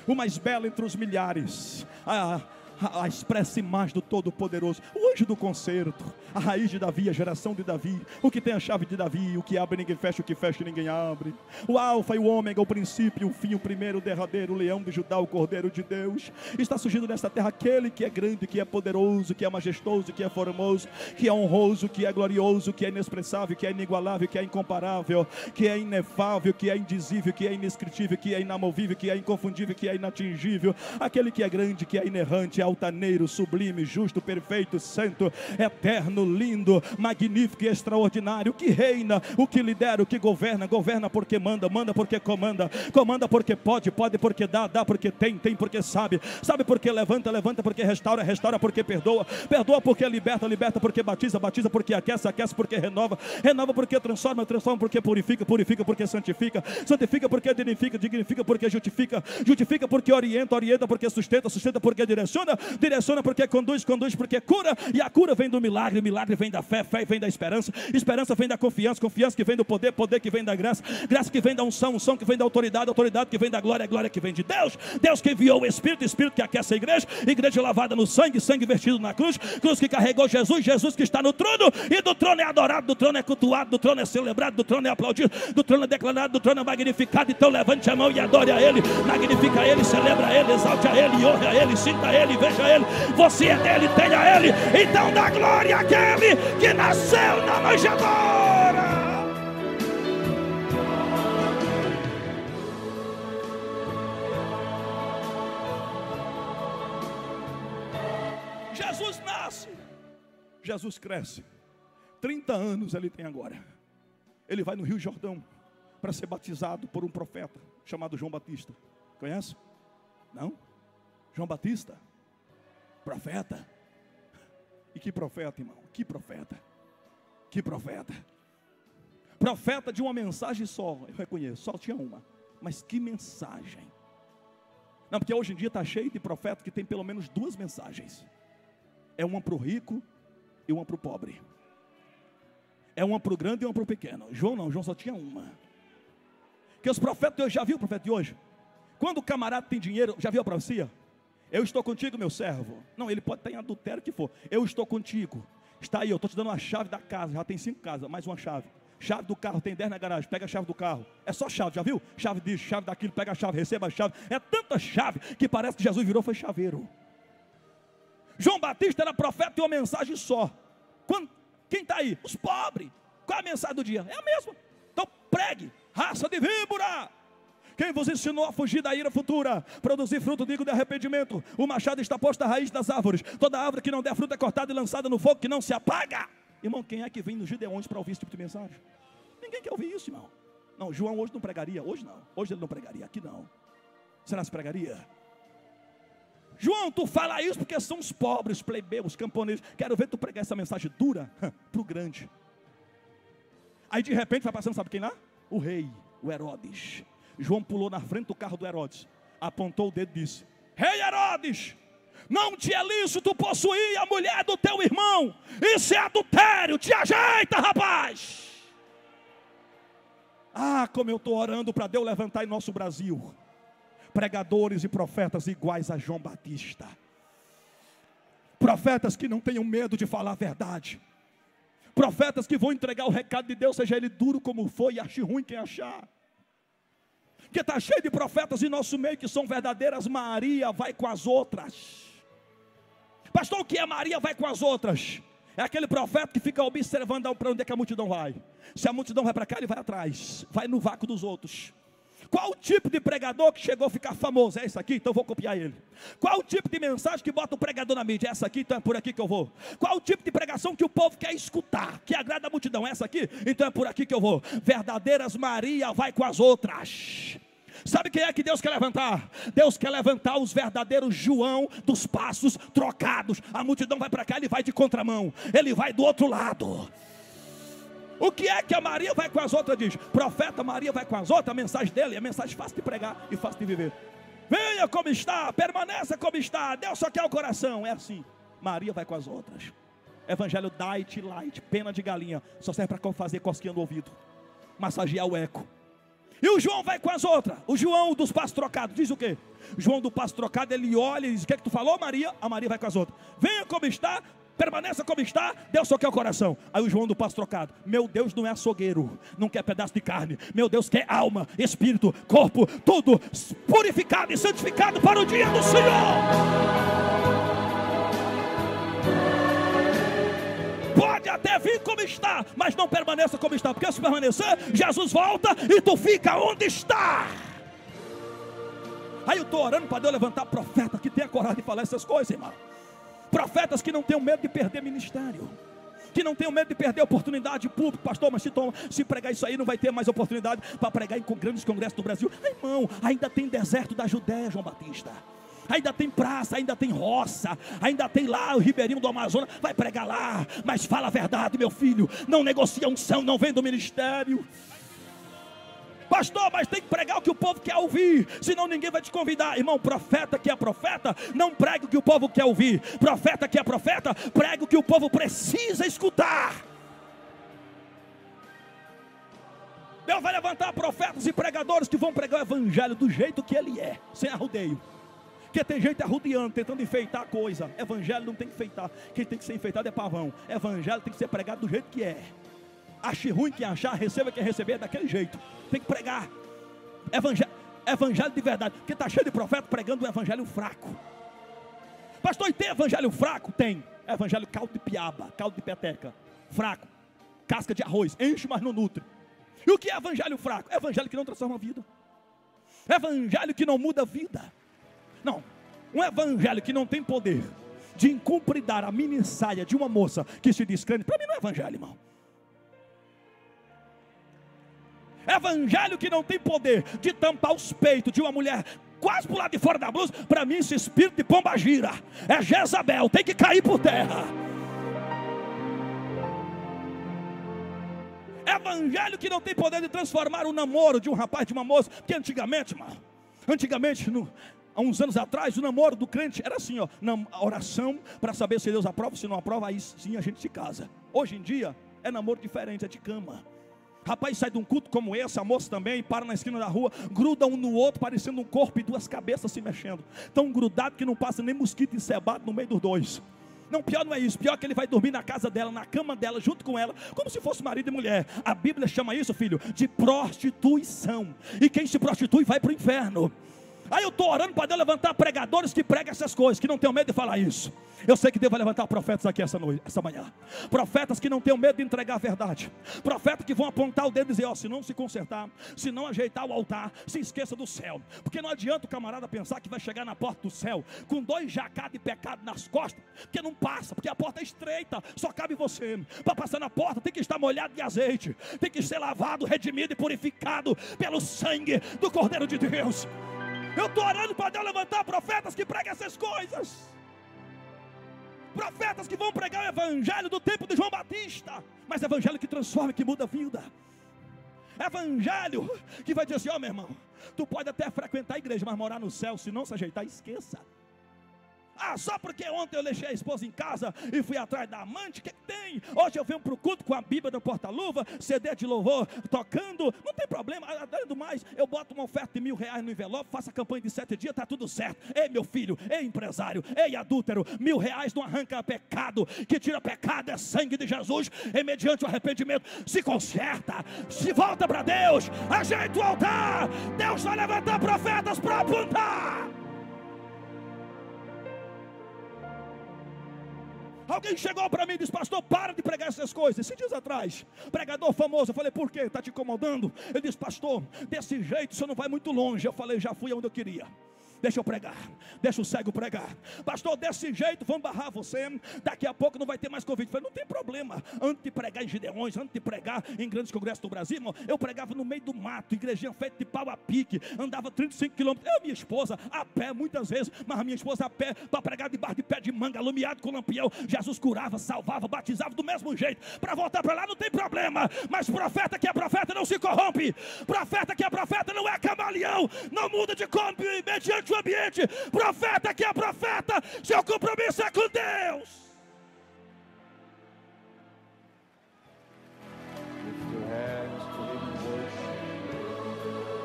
o mais belo entre os milhares, a, a, a expressa imagem do Todo-Poderoso, o anjo do concerto, a raiz de Davi, a geração de Davi, o que tem a chave de Davi, o que abre ninguém fecha, o que fecha ninguém abre, o alfa e o ômega, o princípio, o fim, o primeiro, o derradeiro, o leão de Judá, o cordeiro de Deus. Está surgindo nesta terra aquele que é grande, que é poderoso, que é majestoso, que é formoso, que é honroso, que é glorioso, que é inexpressável, que é inigualável, que é incomparável, que é inefável, que é indizível, que é inescritível, que é inamovível, que é inconfundível, que é inatingível, aquele que é grande, que é inerrante, altaneiro, sublime, justo, perfeito, santo, eterno, lindo, magnífico e extraordinário, que reina, o que lidera, o que governa, governa porque manda, manda porque comanda, comanda porque pode, pode porque dá, dá porque tem, tem porque sabe, sabe porque levanta, levanta porque restaura, restaura porque perdoa, perdoa porque liberta, liberta porque batiza, batiza porque aquece, aquece porque renova, renova porque transforma, transforma porque purifica, purifica porque santifica, santifica porque dignifica, dignifica porque justifica, justifica porque orienta, orienta porque sustenta, sustenta porque direciona, direciona porque conduz, conduz porque cura, e a cura vem do milagre, milagre vem da fé, fé vem da esperança, esperança vem da confiança, confiança que vem do poder, poder que vem da graça, graça que vem da unção, unção que vem da autoridade, autoridade que vem da glória, glória que vem de Deus, Deus que enviou o Espírito, Espírito que aquece a igreja, igreja lavada no sangue, sangue vertido na cruz, cruz que carregou Jesus, Jesus que está no trono, e do trono é adorado, do trono é cultuado, do trono é celebrado, do trono é aplaudido, do trono é declarado, do trono é magnificado. Então levante a mão e adore a Ele, magnifica a Ele, celebra a Ele, exalte a Ele, honre a Ele, sinta a Ele, veja a Ele, você é dele, tenha a Ele, então dá glória àquele que nasceu na manjedoura. Jesus nasce, Jesus cresce, trinta anos ele tem agora, ele vai no Rio Jordão para ser batizado por um profeta chamado João Batista, conhece? Não? João Batista, profeta, e que profeta, irmão, que profeta, que profeta, profeta de uma mensagem só, eu reconheço, só tinha uma, mas que mensagem, não, porque hoje em dia está cheio de profeta que tem pelo menos duas mensagens, é uma para o rico e uma para o pobre, é uma para o grande e uma para o pequeno. João não, João só tinha uma, que os profetas de hoje, já viu o profeta de hoje? Quando o camarada tem dinheiro, já viu a profecia? Eu estou contigo, meu servo. Não, ele pode estar em adultério que for. Eu estou contigo. Está aí, eu estou te dando a chave da casa. Já tem cinco casas, mais uma chave. Chave do carro, tem dez na garagem. Pega a chave do carro. É só chave, já viu? Chave disso, chave daquilo, pega a chave, receba a chave. É tanta chave que parece que Jesus virou foi chaveiro. João Batista era profeta e uma mensagem só. Quando, quem está aí? Os pobres. Qual é a mensagem do dia? É a mesma. Então pregue, raça de víbora. Quem vos ensinou a fugir da ira futura, produzir fruto digno de arrependimento? O machado está posto à raiz das árvores. Toda árvore que não der fruto é cortada e lançada no fogo que não se apaga. Irmão, quem é que vem nos Gideões para ouvir esse tipo de mensagem? Ninguém quer ouvir isso, irmão. Não, João hoje não pregaria, hoje não. Hoje ele não pregaria, aqui não. Será que pregaria? João, tu fala isso porque são os pobres, os plebeus, os camponeses. Quero ver tu pregar essa mensagem dura para o grande. Aí de repente vai passando, sabe quem lá? O rei, o Herodes. João pulou na frente do carro do Herodes, apontou o dedo e disse: Rei Herodes, não te é lícito possuir a mulher do teu irmão, isso é adultério, te ajeita, rapaz. Ah, como eu estou orando para Deus levantar em nosso Brasil pregadores e profetas iguais a João Batista, profetas que não tenham medo de falar a verdade, profetas que vão entregar o recado de Deus, seja ele duro como for, e ache ruim quem achar. Que está cheio de profetas em nosso meio que são verdadeiras Maria vai com as outras. Pastor, o que é Maria vai com as outras? É aquele profeta que fica observando para onde é que a multidão vai. Se a multidão vai para cá, ele vai atrás, vai no vácuo dos outros. Qual o tipo de pregador que chegou a ficar famoso? É esse aqui, então eu vou copiar ele. Qual o tipo de mensagem que bota o pregador na mídia? É essa aqui, então é por aqui que eu vou. Qual o tipo de pregação que o povo quer escutar, que agrada a multidão? É essa aqui, então é por aqui que eu vou. Verdadeiras Maria vai com as outras. Sabe quem é que Deus quer levantar? Deus quer levantar os verdadeiros João dos passos trocados. A multidão vai para cá, ele vai de contramão, ele vai do outro lado. O que é que a Maria vai com as outras diz? Profeta Maria vai com as outras, a mensagem dele é mensagem fácil de pregar e fácil de viver. Venha como está, permaneça como está, Deus só quer o coração, é assim. Maria vai com as outras. Evangelho diet, light, pena de galinha, só serve para fazer cosquinha no ouvido, massagear o eco. E o João vai com as outras. O João dos passos trocados diz o quê? João do passo trocado, ele olha e diz: o que é que tu falou, Maria? A Maria vai com as outras. Venha como está, permaneça como está, Deus só quer o coração. Aí o João do passo trocado: meu Deus não é açougueiro, não quer pedaço de carne. Meu Deus quer alma, espírito, corpo, tudo purificado e santificado para o dia do Senhor. Pode até vir como está, mas não permaneça como está, porque se permanecer, Jesus volta e tu fica onde está. Aí eu estou orando para Deus levantar profeta que tenha coragem de falar essas coisas, irmão. Profetas que não tenham medo de perder ministério, que não tenham medo de perder oportunidade pública. Pastor, mas se, toma, se pregar isso aí não vai ter mais oportunidade para pregar em grandes congressos do Brasil. Irmão, ainda tem deserto da Judéia, João Batista. Ainda tem praça, ainda tem roça, ainda tem lá o ribeirinho do Amazonas. Vai pregar lá, mas fala a verdade, meu filho. Não negocia unção, não vem do ministério. Pastor, mas tem que pregar o que o povo quer ouvir, senão ninguém vai te convidar. Irmão, profeta que é profeta, não prega o que o povo quer ouvir. Profeta que é profeta, prega o que o povo precisa escutar. Deus vai levantar profetas e pregadores que vão pregar o evangelho do jeito que ele é, sem arrudeio. Porque tem gente arrudeando, tentando enfeitar a coisa. Evangelho não tem que enfeitar. Quem tem que ser enfeitado é pavão. Evangelho tem que ser pregado do jeito que é. Ache ruim quem achar, receba quem receber, é daquele jeito. Tem que pregar Evangelho, evangelho de verdade. Porque está cheio de profeta pregando um evangelho fraco. Pastor, e tem evangelho fraco? Tem. Evangelho caldo de piaba, caldo de peteca. Fraco. Casca de arroz, enche, mas não nutre. E o que é evangelho fraco? Evangelho que não transforma a vida. Evangelho que não muda a vida. Não, um evangelho que não tem poder de incumpridar a mini saia de uma moça que se diz crente, para mim não é evangelho, irmão. Evangelho que não tem poder de tampar os peitos de uma mulher quase por lado de fora da blusa, para mim esse espírito de pomba gira é Jezabel, tem que cair por terra. Evangelho que não tem poder de transformar o namoro de um rapaz, de uma moça, porque antigamente, irmão, antigamente no há uns anos atrás, o namoro do crente era assim, ó, na oração para saber se Deus aprova, se não aprova, aí sim a gente se casa. Hoje em dia é namoro diferente, é de cama. Rapaz sai de um culto como esse, a moça também, para na esquina da rua, gruda um no outro, parecendo um corpo e duas cabeças se mexendo. Tão grudado que não passa nem mosquito encebado no meio dos dois. Não, pior não é isso, pior é que ele vai dormir na casa dela, na cama dela, junto com ela, como se fosse marido e mulher. A Bíblia chama isso, filho, de prostituição. E quem se prostitui vai para o inferno. Aí eu estou orando para Deus levantar pregadores que pregam essas coisas, que não tenham medo de falar isso. Eu sei que Deus vai levantar profetas aqui essa noite, essa manhã. Profetas que não tenham medo de entregar a verdade. Profetas que vão apontar o dedo e dizer, ó, se não se consertar, se não ajeitar o altar, se esqueça do céu. Porque não adianta o camarada pensar que vai chegar na porta do céu com dois jacados de pecado nas costas, porque não passa, porque a porta é estreita, só cabe você. Para passar na porta tem que estar molhado de azeite, tem que ser lavado, redimido e purificado pelo sangue do Cordeiro de Deus. Eu estou orando para Deus levantar profetas que pregam essas coisas. Profetas que vão pregar o evangelho do tempo de João Batista. Mas evangelho que transforma, que muda a vida. Evangelho que vai dizer assim, ó oh, meu irmão, tu pode até frequentar a igreja, mas morar no céu, se não se ajeitar, esqueça. Ah, só porque ontem eu deixei a esposa em casa e fui atrás da amante, o que, que tem? Hoje eu venho para o culto com a Bíblia no porta-luva, C D de louvor tocando, não tem problema, além do mais, eu boto uma oferta de mil reais no envelope, faço a campanha de sete dias, está tudo certo. Ei meu filho, ei empresário, ei adúltero, mil reais não arranca pecado, que tira pecado é sangue de Jesus, e mediante o arrependimento se conserta, se volta para Deus, ajeita o altar, Deus vai levantar profetas para apontar. Alguém chegou para mim e disse, pastor, para de pregar essas coisas. Esses dias atrás, pregador famoso, eu falei, por quê? Está te incomodando? Ele disse, pastor, desse jeito você não vai muito longe. Eu falei, já fui onde eu queria. Deixa eu pregar, deixa o cego pregar. Pastor, desse jeito vão barrar você, daqui a pouco não vai ter mais convite. Eu falei, não tem problema. Antes de pregar em Gideões, antes de pregar em grandes congressos do Brasil, irmão, eu pregava no meio do mato, igrejinha feita de pau a pique, andava trinta e cinco quilômetros, eu e minha esposa a pé muitas vezes, mas a minha esposa a pé, para pregar debaixo de pé de manga, alumiado com lampião. Jesus curava, salvava, batizava do mesmo jeito. Para voltar para lá não tem problema, mas profeta que é profeta não se corrompe, profeta que é profeta não é camaleão, não muda de corpo mediante o ambiente. Profeta que é profeta, seu compromisso é com Deus. Lift your hands to Him in worship.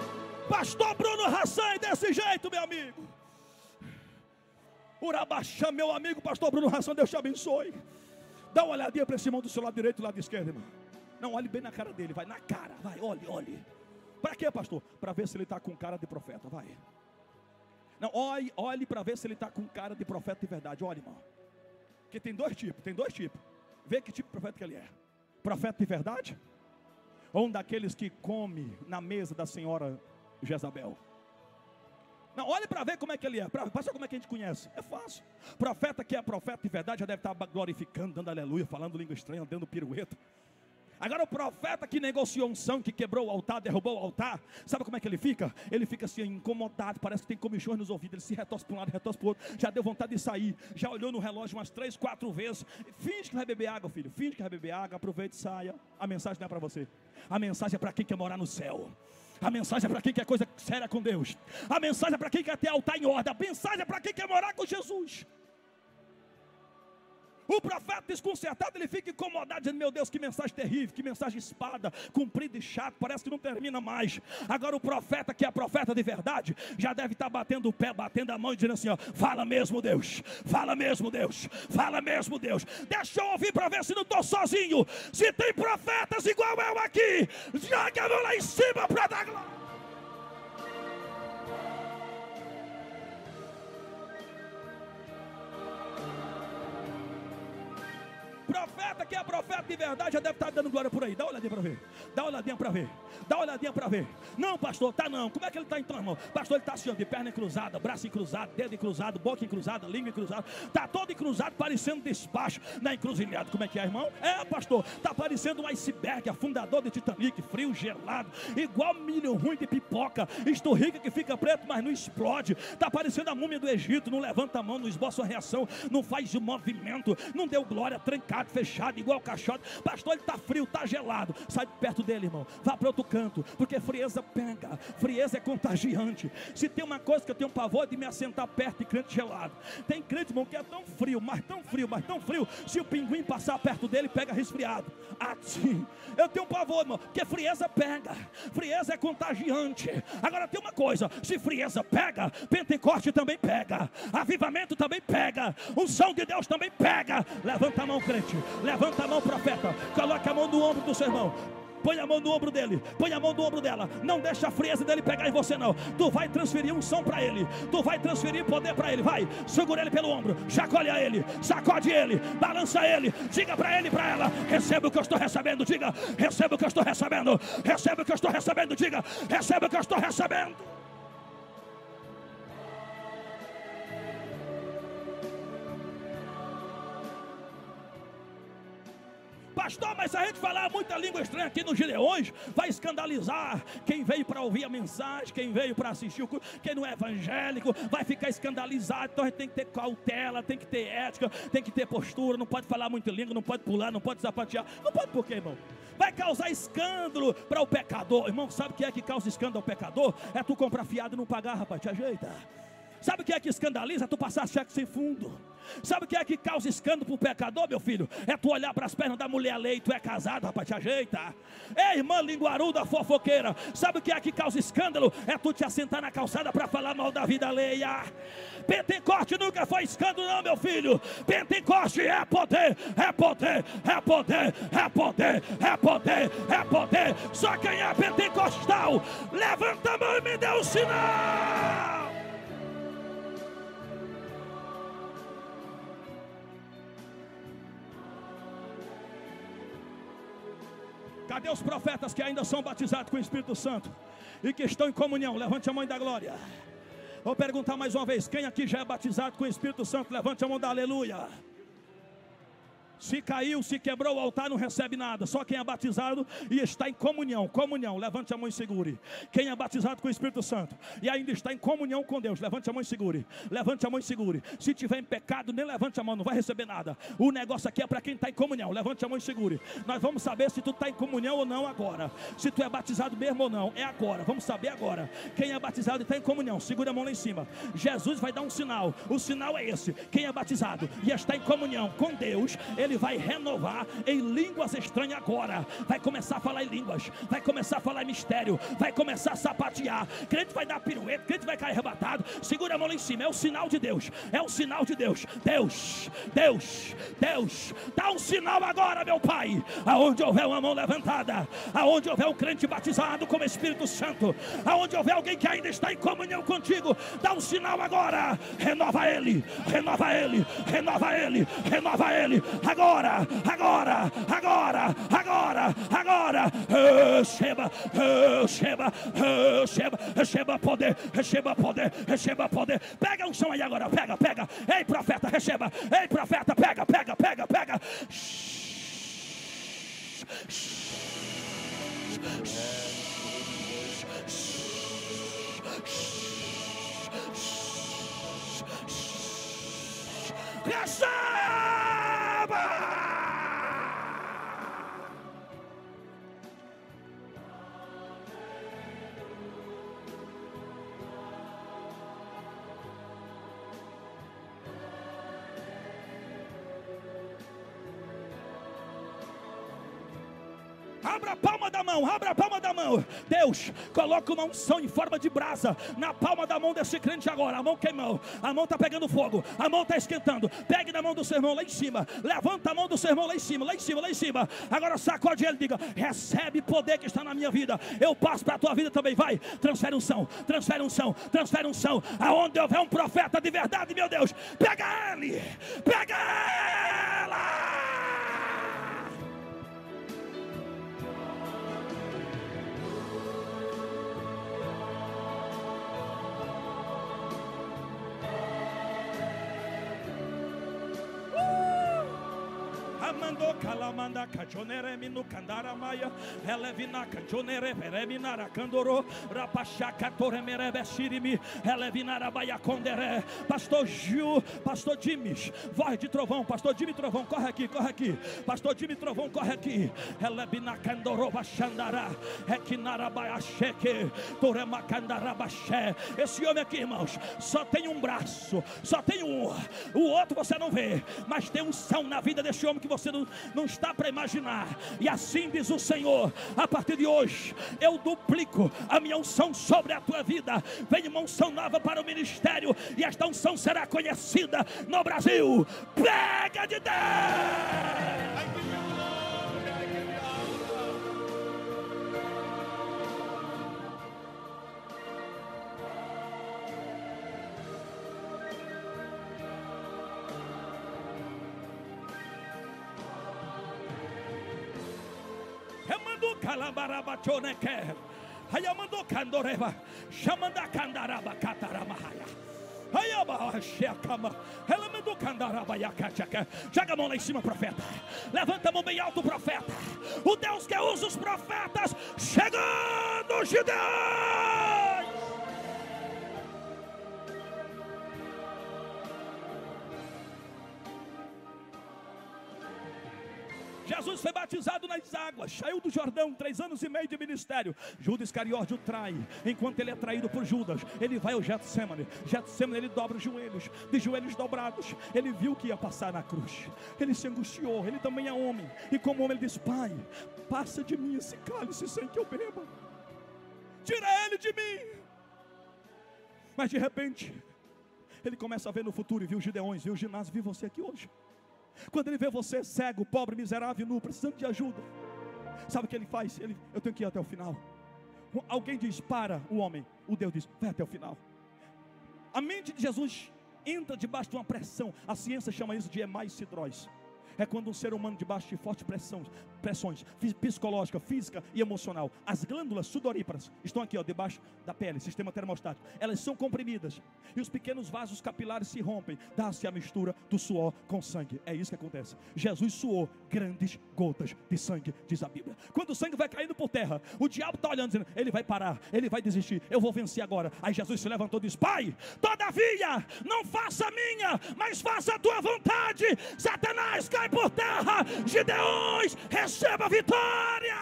Pastor Bruno Hassan é desse jeito, meu amigo. Urabaxá, meu amigo, pastor Bruno Hassan, Deus te abençoe. Dá uma olhadinha para esse irmão do seu lado direito e lado esquerdo, irmão. Não, olhe bem na cara dele, vai na cara, vai, olhe, olhe. Para quê, pastor? Para ver se ele está com cara de profeta, vai. Não, olhe, olhe para ver se ele está com cara de profeta de verdade, olhe, irmão. Porque tem dois tipos, tem dois tipos. Vê que tipo de profeta que ele é. Profeta de verdade? Ou um daqueles que come na mesa da senhora Jezabel? Não, olhe para ver como é que ele é. Para saber como é que a gente conhece. É fácil. Profeta que é profeta de verdade já deve estar glorificando, dando aleluia, falando língua estranha, dando pirueta. Agora o profeta que negociou unção, que quebrou o altar, derrubou o altar, sabe como é que ele fica? Ele fica assim incomodado, parece que tem comichões nos ouvidos, ele se retorce para um lado, retorce para o outro, já deu vontade de sair, já olhou no relógio umas três, quatro vezes, finge que vai beber água, filho, finge que vai beber água, aproveite e saia. A mensagem não é para você, a mensagem é para quem quer morar no céu. A mensagem é para quem quer coisa séria com Deus. A mensagem é para quem quer ter altar em ordem. A mensagem é para quem quer morar com Jesus. O profeta desconcertado, ele fica incomodado, dizendo: meu Deus, que mensagem terrível, que mensagem espada, comprida e chata, parece que não termina mais. Agora o profeta, que é profeta de verdade, já deve estar batendo o pé, batendo a mão e dizendo assim: ó, fala mesmo Deus, fala mesmo Deus, fala mesmo Deus. Deixa eu ouvir para ver se não estou sozinho. Se tem profetas igual eu aqui, joga a mão lá em cima para dar glória. Profeta que é profeta de verdade já deve estar dando glória por aí. Dá uma olhadinha para ver. Dá uma olhadinha para ver. Dá uma olhadinha para ver. Não, pastor, tá não. Como é que ele está então, irmão? Pastor, ele está assim, ó, de perna cruzada, braço cruzado, dedo cruzado, boca cruzada, língua cruzada. Está todo cruzado, parecendo despacho na encruzilhada. Como é que é, irmão? É, pastor, está parecendo um iceberg, afundador de Titanic, frio, gelado, igual milho ruim de pipoca, esturrica que fica preto, mas não explode. Está parecendo a múmia do Egito, não levanta a mão, não esboça uma reação, não faz um movimento, não deu glória, trancado, fechado, igual caixote. Pastor, ele está frio, está gelado. Sai de perto dele, irmão. Vá para outro canto, porque frieza pega, frieza é contagiante. Se tem uma coisa que eu tenho pavor, de me assentar perto de crente gelado. Tem crente, irmão, que é tão frio, mas tão frio, mas tão frio, se o pinguim passar perto dele, pega resfriado. Assim, eu tenho pavor, irmão, porque frieza pega, frieza é contagiante. Agora tem uma coisa: se frieza pega, Pentecoste também pega, avivamento também pega, unção de Deus também pega. Levanta a mão, crente, levanta a mão, profeta, coloca a mão no ombro do seu irmão. Põe a mão no ombro dele, põe a mão no ombro dela. Não deixa a frieza dele pegar em você não. Tu vai transferir unção para ele, tu vai transferir poder para ele. Vai, segura ele pelo ombro, chacoalha ele, sacode ele, balança ele. Diga para ele e para ela: receba o que eu estou recebendo. Diga: receba o que eu estou recebendo. Receba o que eu estou recebendo. Diga: receba o que eu estou recebendo. Pastor, mas se a gente falar muita língua estranha aqui nos Gideões, vai escandalizar quem veio para ouvir a mensagem, quem veio para assistir o culto, quem não é evangélico, vai ficar escandalizado. Então a gente tem que ter cautela, tem que ter ética, tem que ter postura, não pode falar muita língua, não pode pular, não pode sapatear. Não pode por quê, irmão? Vai causar escândalo para o pecador. Irmão, sabe o que é que causa escândalo ao pecador? É tu comprar fiado e não pagar, rapaz, te ajeita. Sabe o que é que escandaliza? É tu passar cheque sem fundo. Sabe o que é que causa escândalo para o pecador, meu filho? É tu olhar para as pernas da mulher alheia e tu é casado, rapaz, te ajeita. Ei, irmã linguaruda, fofoqueira, sabe o que é que causa escândalo? É tu te assentar na calçada para falar mal da vida alheia. Pentecoste nunca foi escândalo não, meu filho. Pentecoste é poder, é poder, é poder, é poder, é poder, é poder. Só quem é pentecostal, levanta a mão e me dê um sinal. Cadê os profetas que ainda são batizados com o Espírito Santo e que estão em comunhão? Levante a mão e dá glória. Vou perguntar mais uma vez: quem aqui já é batizado com o Espírito Santo? Levante a mão e dá aleluia. Se caiu, se quebrou o altar, não recebe nada. Só quem é batizado e está em comunhão. Comunhão, levante a mão e segure. Quem é batizado com o Espírito Santo e ainda está em comunhão com Deus, levante a mão e segure. Levante a mão e segure. Se tiver em pecado, nem levante a mão, não vai receber nada. O negócio aqui é para quem está em comunhão. Levante a mão e segure. Nós vamos saber se tu está em comunhão ou não agora. Se tu é batizado mesmo ou não, é agora. Vamos saber agora. Quem é batizado e está em comunhão, segura a mão lá em cima. Jesus vai dar um sinal. O sinal é esse: quem é batizado e está em comunhão com Deus, ele Ele vai renovar em línguas estranhas agora. Vai começar a falar em línguas, vai começar a falar em mistério, vai começar a sapatear. Crente vai dar pirueta, crente vai cair arrebatado. Segura a mão lá em cima, é o sinal de Deus, é o sinal de Deus. Deus, Deus, Deus, dá um sinal agora, meu Pai. Aonde houver uma mão levantada, aonde houver um crente batizado com o Espírito Santo, aonde houver alguém que ainda está em comunhão contigo, dá um sinal agora. Renova ele, renova ele, renova ele, renova ele. Agora, agora, agora, agora, agora. Receba, receba, receba, receba poder, receba poder, receba poder. Pega um som aí agora, pega, pega. Ei, profeta, receba. Ei, profeta, pega, pega, pega, pega. Receba! Abra a palma da mão, abra a palma da mão. Deus, coloca uma unção em forma de brasa na palma da mão desse crente agora. A mão queimou, a mão está pegando fogo, a mão está esquentando. Pegue na mão do seu irmão lá em cima. Levanta a mão do seu irmão lá em cima, lá em cima, lá em cima. Agora sacode ele e diga: recebe poder que está na minha vida. Eu passo para a tua vida também. Vai, transfere unção, transfere unção, transfere unção. Aonde houver um profeta de verdade, meu Deus, pega ele, pega ela. Mandou calamanda cajonere minu candara maia elevina cajonere pereminara candoro rapachaca toremere shirimi elevinara baia condere. Pastor Gil, pastor Dimes, voz de trovão, pastor Jimmy Trovão, corre aqui, corre aqui, pastor Jimmy Trovão, corre aqui. Elevina candoro bachandara equinara baia cheque torema candara baché. Esse homem aqui, irmãos, só tem um braço, só tem um, o outro você não vê, mas tem unção na vida desse homem que você não, não está para imaginar. E assim diz o Senhor: a partir de hoje eu duplico a minha unção sobre a tua vida. Vem uma unção nova para o ministério, e esta unção será conhecida no Brasil. Pega de Deus! Calabarabachoneque, Hayamando Candoreva, Shamanda Candaraba Catarabahaya, Hayaba Shekama, Elemento Candaraba Yakachaka. Joga a mão lá em cima, profeta. Levanta a mão bem alto, profeta. O Deus que usa os profetas, chegando, Gideões. Jesus foi batizado nas águas, saiu do Jordão, três anos e meio de ministério. Judas Iscariote o trai, enquanto ele é traído por Judas, ele vai ao Getsemane. Getsemane, ele dobra os joelhos, de joelhos dobrados. Ele viu que ia passar na cruz, ele se angustiou, ele também é homem. E como homem ele diz: Pai, passa de mim esse cálice sem que eu beba, tira ele de mim. Mas de repente, ele começa a ver no futuro, e viu Gideões, viu o ginásio, viu você aqui hoje. Quando ele vê você cego, pobre, miserável, nu, precisando de ajuda, sabe o que ele faz? Ele, eu tenho que ir até o final. Alguém diz: para o homem. O Deus diz: vai até o final. A mente de Jesus entra debaixo de uma pressão. A ciência chama isso de hemaicidrose. É quando um ser humano debaixo de fortes pressões, pressões psicológica, física e emocional. As glândulas sudoríparas estão aqui, ó, debaixo da pele, sistema termostático. Elas são comprimidas e os pequenos vasos capilares se rompem. Dá-se a mistura do suor com sangue. É isso que acontece. Jesus suou grandes gotas de sangue, diz a Bíblia. Quando o sangue vai caindo por terra, o diabo está olhando, dizendo: ele vai parar, ele vai desistir, eu vou vencer agora. Aí Jesus se levantou e disse: Pai, todavia, não faça a minha, mas faça a tua vontade. Satanás, cai por terra. Gideões, receba a vitória.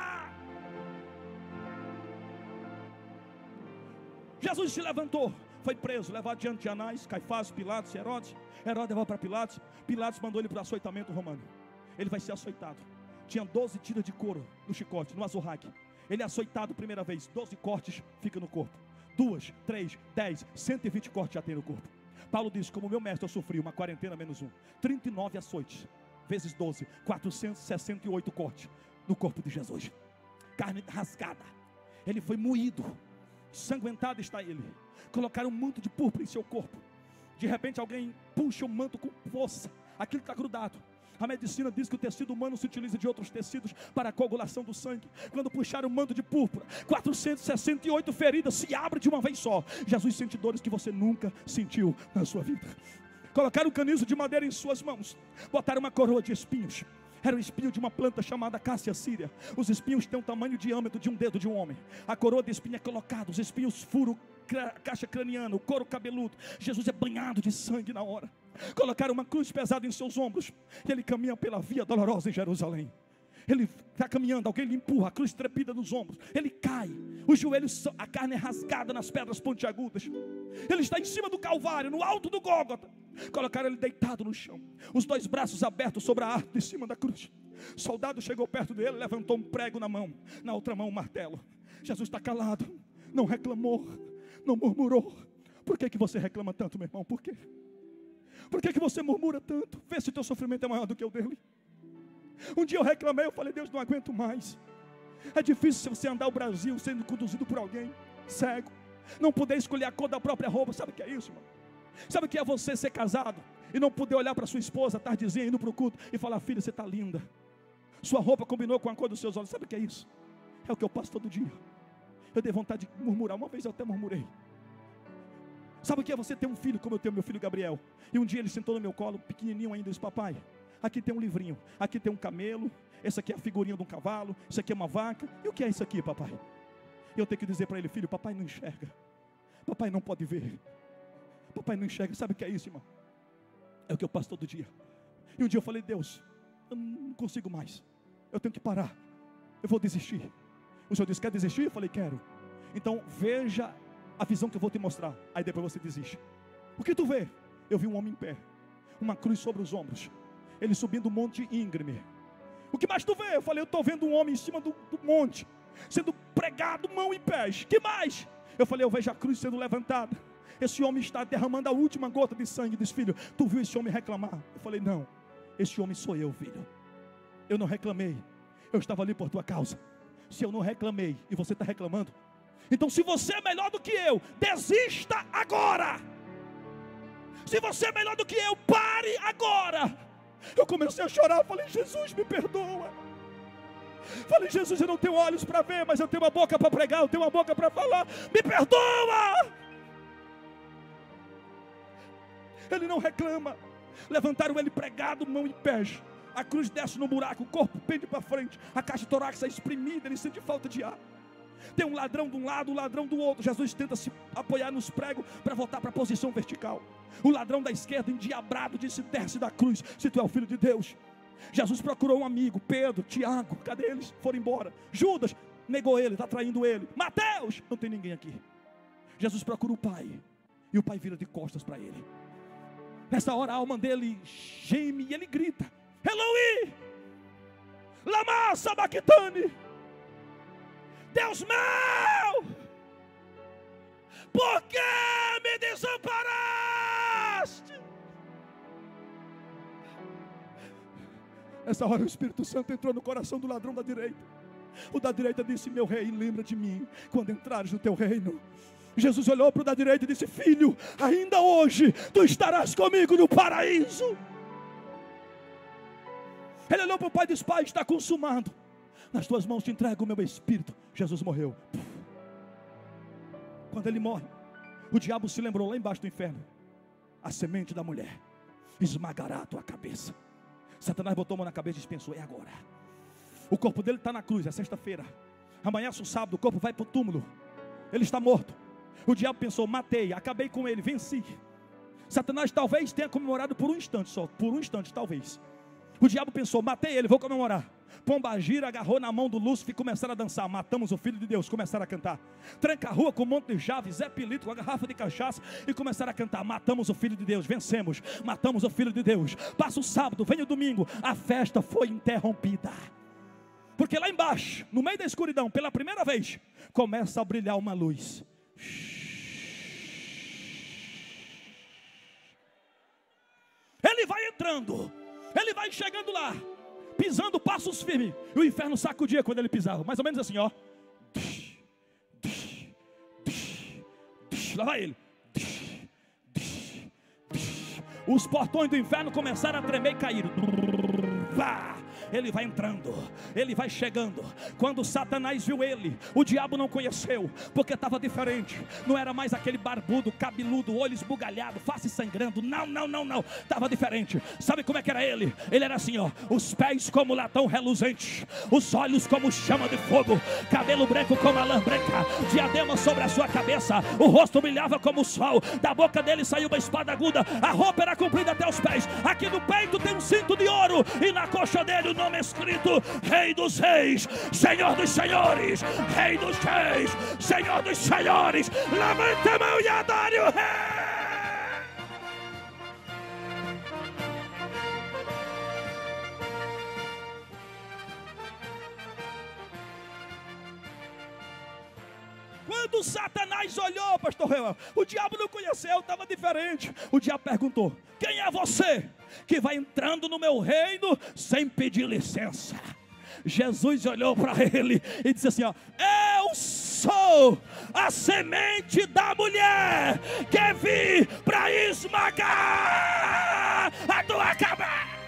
Jesus se levantou, foi preso, levado diante de Anás, Caifás, Pilatos e Herodes. Herodes levou para Pilatos. Pilatos mandou ele para o açoitamento romano. ele vai ser açoitado. Tinha doze tiras de couro no chicote, no azorrague. Ele é açoitado primeira vez, doze cortes fica no corpo. Duas, três, dez, cento e vinte cortes já tem no corpo. Paulo diz, como meu mestre eu sofri uma quarentena menos um, trinta e nove açoites, vezes doze, quatrocentos e sessenta e oito cortes no corpo de Jesus. Carne rasgada, ele foi moído, sanguentado está ele. Colocaram um manto de púrpura em seu corpo. De repente alguém puxa o manto com força, aquilo está grudado. A medicina diz que o tecido humano se utiliza de outros tecidos para a coagulação do sangue. Quando puxaram o manto de púrpura, quatrocentas e sessenta e oito feridas se abrem de uma vez só. Jesus sente dores que você nunca sentiu na sua vida. Colocaram um caniço de madeira em suas mãos, botaram uma coroa de espinhos. Era o espinho de uma planta chamada Cássia síria. Os espinhos têm o tamanho e diâmetro de um dedo de um homem. A coroa de espinho é colocada, os espinhos furam a caixa craniana, o couro cabeludo. Jesus é banhado de sangue na hora. Colocaram uma cruz pesada em seus ombros, e ele caminha pela via dolorosa em Jerusalém. Ele está caminhando, alguém lhe empurra, a cruz trepida nos ombros, ele cai, os joelhos, a carne é rasgada nas pedras pontiagudas. Ele está em cima do Calvário, no alto do Gólgota. Colocaram ele deitado no chão, os dois braços abertos sobre a arte de cima da cruz. O soldado chegou perto dele, levantou um prego na mão, na outra mão um martelo. Jesus está calado, não reclamou, não murmurou. Por que que você reclama tanto, meu irmão? Por quê? Por que que você murmura tanto? Vê se o teu sofrimento é maior do que o dele. Um dia eu reclamei, eu falei, Deus, não aguento mais. É difícil você andar o Brasil sendo conduzido por alguém cego, não poder escolher a cor da própria roupa. Sabe o que é isso, irmão? Sabe o que é você ser casado e não poder olhar para sua esposa tardezinha, indo para o culto e falar, filha, você está linda, sua roupa combinou com a cor dos seus olhos. Sabe o que é isso? É o que eu passo todo dia. Eu dei vontade de murmurar, uma vez eu até murmurei. Sabe o que é você ter um filho como eu tenho meu filho Gabriel? E um dia ele sentou no meu colo, pequenininho ainda, e disse, papai, aqui tem um livrinho, aqui tem um camelo, esse aqui é a figurinha de um cavalo, isso aqui é uma vaca. E o que é isso aqui, papai? E eu tenho que dizer para ele, filho, papai não enxerga, papai não pode ver, papai não enxerga. Sabe o que é isso, irmão? É o que eu passo todo dia. E um dia eu falei, Deus, eu não consigo mais, eu tenho que parar, eu vou desistir. O Senhor disse, quer desistir? Eu falei, quero. Então veja a visão que eu vou te mostrar, aí depois você desiste. O que tu vê? Eu vi um homem em pé, uma cruz sobre os ombros, ele subindo um monte íngreme. O que mais tu vê? Eu falei, eu estou vendo um homem em cima do, do monte, sendo pregado, mão e pés. Que mais? Eu falei, eu vejo a cruz sendo levantada, esse homem está derramando a última gota de sangue. Diz, filho, tu viu esse homem reclamar? Eu falei, não, esse homem sou eu, filho. Eu não reclamei, eu estava ali por tua causa. Se eu não reclamei e você está reclamando, então se você é melhor do que eu, desista agora. Se você é melhor do que eu, pare agora. Eu comecei a chorar, falei, Jesus, me perdoa. Falei, Jesus, eu não tenho olhos para ver, mas eu tenho uma boca para pregar, eu tenho uma boca para falar, me perdoa. Ele não reclama. Levantaram ele pregado, mão e pés. A cruz desce no buraco, o corpo pende para frente, a caixa torácica é espremida, ele sente falta de ar. Tem um ladrão de um lado, um ladrão do outro. Jesus tenta se apoiar nos pregos para voltar para a posição vertical. O ladrão da esquerda, endiabrado, disse, desce da cruz, se tu é o Filho de Deus. Jesus procurou um amigo, Pedro, Tiago, cadê eles? Foram embora. Judas negou ele, está traindo ele. Mateus, não tem ninguém aqui. Jesus procura o pai, e o pai vira de costas para ele. Nessa hora a alma dele geme e ele grita, Eloi, lama sabachthani, Deus meu, por que me desamparaste? Nessa hora o Espírito Santo entrou no coração do ladrão da direita. O da direita disse, meu rei, lembra de mim quando entrares no teu reino. Jesus olhou para o da direita e disse, filho, ainda hoje tu estarás comigo no paraíso. Ele olhou para o pai e disse, pai, está consumado, nas tuas mãos te entrego o meu espírito. Jesus morreu. Quando ele morre, o diabo se lembrou lá embaixo do inferno, a semente da mulher esmagará a tua cabeça. Satanás botou a mão na cabeça e pensou, é agora. O corpo dele está na cruz, é sexta-feira. Amanhã, no sábado, o corpo vai para o túmulo, ele está morto. O diabo pensou, matei, acabei com ele, venci. Satanás talvez tenha comemorado por um instante só, por um instante talvez. O diabo pensou, matei ele, vou comemorar. Pombagira agarrou na mão do Lúcifer e começaram a dançar. Matamos o Filho de Deus, começaram a cantar. Tranca a rua com um monte de chave, Zé Pilito com a garrafa de cachaça e começaram a cantar. Matamos o Filho de Deus, vencemos, matamos o Filho de Deus. Passa o sábado, vem o domingo, a festa foi interrompida. Porque lá embaixo, no meio da escuridão, pela primeira vez, começa a brilhar uma luz. Ele vai entrando, ele vai chegando lá, pisando passos firmes, e o inferno sacudia quando ele pisava, mais ou menos assim, ó. Lá vai ele. Os portões do inferno começaram a tremer e caíram. Ele vai entrando, ele vai chegando. Quando Satanás viu ele, o diabo não conheceu, porque estava diferente. Não era mais aquele barbudo, cabeludo, olho esbugalhado, face sangrando. Não, não, não, não, estava diferente. Sabe como é que era ele? Ele era assim, ó, os pés como latão reluzente, os olhos como chama de fogo, cabelo branco como a lã branca, diadema sobre a sua cabeça, o rosto brilhava como o sol, da boca dele saiu uma espada aguda, a roupa era comprida até os pés, aqui no peito tem um cinto de ouro, e na coxa dele o nome escrito: Rei dos Reis, Senhor dos Senhores, Rei dos Reis, Senhor dos Senhores. Levanta a mão e adore o Rei. Quando Satanás olhou, pastor Real, o diabo não conheceu, estava diferente. O diabo perguntou: quem é você que vai entrando no meu reino sem pedir licença? Jesus olhou para ele e disse assim, ó: eu sou a semente da mulher que vi para esmagar a tua cabeça.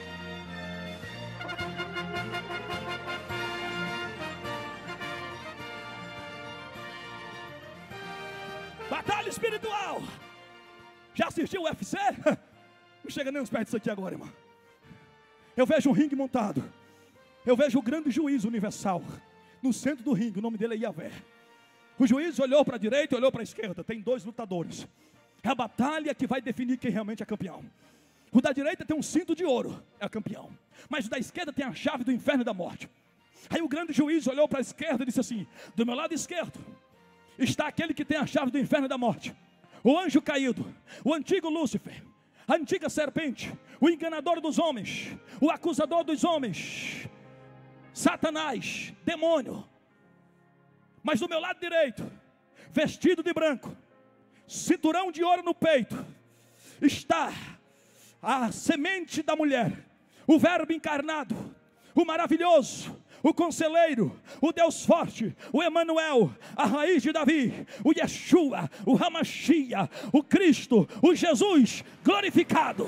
Batalha espiritual. Já assistiu o U F C? Não chega nem uns pés disso aqui agora, irmão. Eu vejo um ringue montado. Eu vejo o grande juiz universal no centro do ringue, o nome dele é Yahvé. O juiz olhou para a direita e olhou para a esquerda. Tem dois lutadores. É a batalha que vai definir quem realmente é campeão. O da direita tem um cinto de ouro, é campeão. Mas o da esquerda tem a chave do inferno e da morte. Aí o grande juiz olhou para a esquerda e disse assim: do meu lado esquerdo está aquele que tem a chave do inferno e da morte, o anjo caído, o antigo Lúcifer, a antiga serpente, o enganador dos homens, o acusador dos homens, Satanás, demônio. Mas do meu lado direito, vestido de branco, cinturão de ouro no peito, está a semente da mulher, o verbo encarnado, o maravilhoso, o conselheiro, o Deus forte, o Emanuel, a raiz de Davi, o Yeshua, o Hamashia, o Cristo, o Jesus glorificado,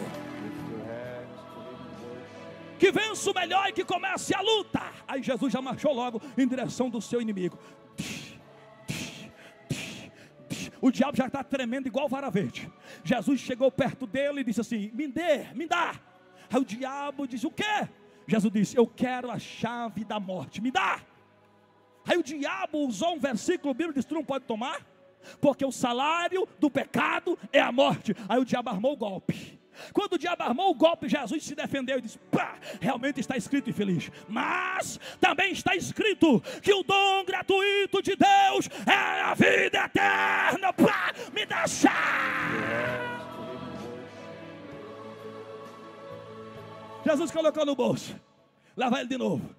que vence o melhor e que comece a luta. Aí Jesus já marchou logo em direção do seu inimigo. O diabo já está tremendo igual vara verde. Jesus chegou perto dele e disse assim: me dê, me dá. Aí o diabo diz: o quê? Jesus disse: eu quero a chave da morte, me dá. Aí o diabo usou um versículo bíblico e disse: tu não pode tomar, porque o salário do pecado é a morte. Aí o diabo armou o golpe. Quando o diabo armou o golpe, Jesus se defendeu e disse: pá, realmente está escrito, infeliz. Mas também está escrito que o dom gratuito de Deus é a vida eterna. Pá, me dá a chave. Jesus colocou no bolso. Lá vai ele de novo.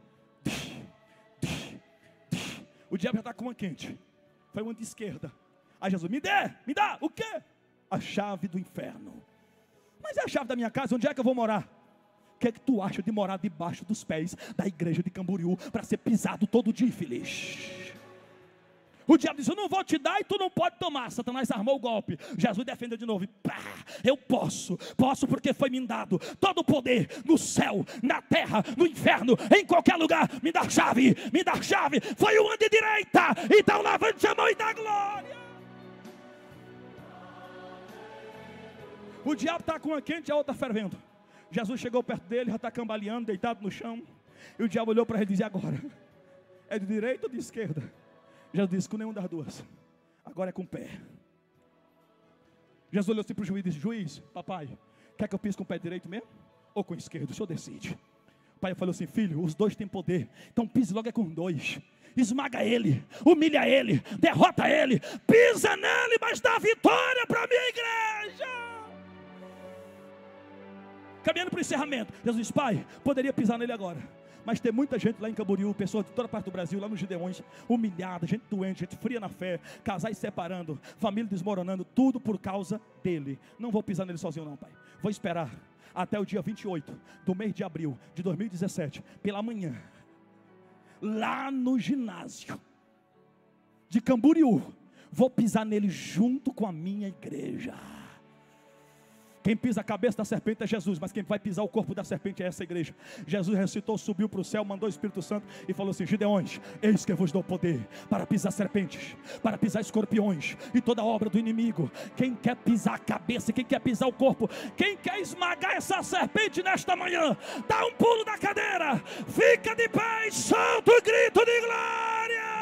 O diabo já está com uma quente. Foi uma de esquerda. Aí Jesus: me dê, me dá, o quê? A chave do inferno. Mas é a chave da minha casa, onde é que eu vou morar? O que é que tu acha de morar debaixo dos pés da igreja de Camboriú para ser pisado todo dia, infeliz? O diabo disse: eu não vou te dar e tu não pode tomar. Satanás armou o golpe. Jesus defendeu de novo. Pá, eu posso, posso porque foi me dado todo o poder no céu, na terra, no inferno, em qualquer lugar. Me dá a chave, me dá a chave. Foi uma de direita. Então levante a mão e dá glória. O diabo está com uma quente e a outra fervendo. Jesus chegou perto dele, já está cambaleando, deitado no chão. E o diabo olhou para ele e disse: agora, é de direita ou de esquerda? Jesus disse: com nenhuma das duas, agora é com o pé. Jesus olhou assim para o juiz e disse: juiz, papai, quer que eu pise com o pé direito mesmo? ou com o esquerdo, o senhor decide. O pai falou assim: filho, os dois têm poder, então pise logo é com dois. Esmaga ele, humilha ele, derrota ele, pisa nele, mas dá vitória para a minha igreja. Caminhando para o encerramento, Jesus disse: pai, poderia pisar nele agora, mas tem muita gente lá em Camboriú, pessoas de toda parte do Brasil, lá nos Gideões, humilhada, gente doente, gente fria na fé, casais separando, família desmoronando, tudo por causa dele. Não vou pisar nele sozinho não, pai. Vou esperar até o dia vinte e oito do mês de abril de dois mil e dezessete, pela manhã, lá no ginásio de Camboriú, vou pisar nele junto com a minha igreja. Quem pisa a cabeça da serpente é Jesus, mas quem vai pisar o corpo da serpente é essa igreja. Jesus ressuscitou, subiu para o céu, mandou o Espírito Santo e falou assim: Gideões, eis que eu vos dou poder para pisar serpentes, para pisar escorpiões e toda obra do inimigo. Quem quer pisar a cabeça, quem quer pisar o corpo, quem quer esmagar essa serpente nesta manhã, dá um pulo da cadeira, fica de pé e solta o grito de glória.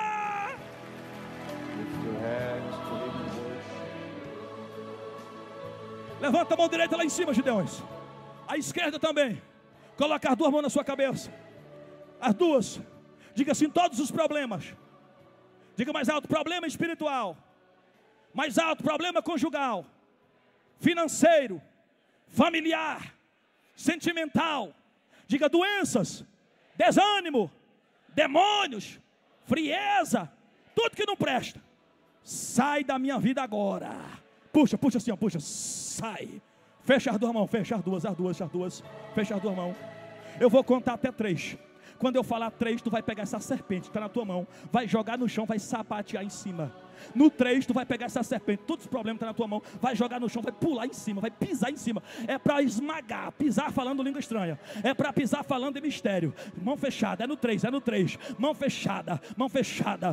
Levanta a mão direita lá em cima, Gideões. A esquerda também. Coloca as duas mãos na sua cabeça. As duas. Diga assim: todos os problemas. Diga mais alto: problema espiritual. Mais alto: problema conjugal, financeiro, familiar, sentimental. Diga: doenças, desânimo, demônios, frieza, tudo que não presta, sai da minha vida agora. Puxa, puxa assim, ó, puxa, sai. Fecha as duas mãos, fecha as duas, as duas, as duas. Fecha as duas mãos. Eu vou contar até três. Quando eu falar três, tu vai pegar essa serpente que está na tua mão, vai jogar no chão, vai sapatear em cima. No três, tu vai pegar essa serpente, todos os problemas estão na tua mão, vai jogar no chão, vai pular em cima, vai pisar em cima. É para esmagar, pisar falando língua estranha. É para pisar falando em mistério. Mão fechada, é no três, é no três. Mão fechada, mão fechada.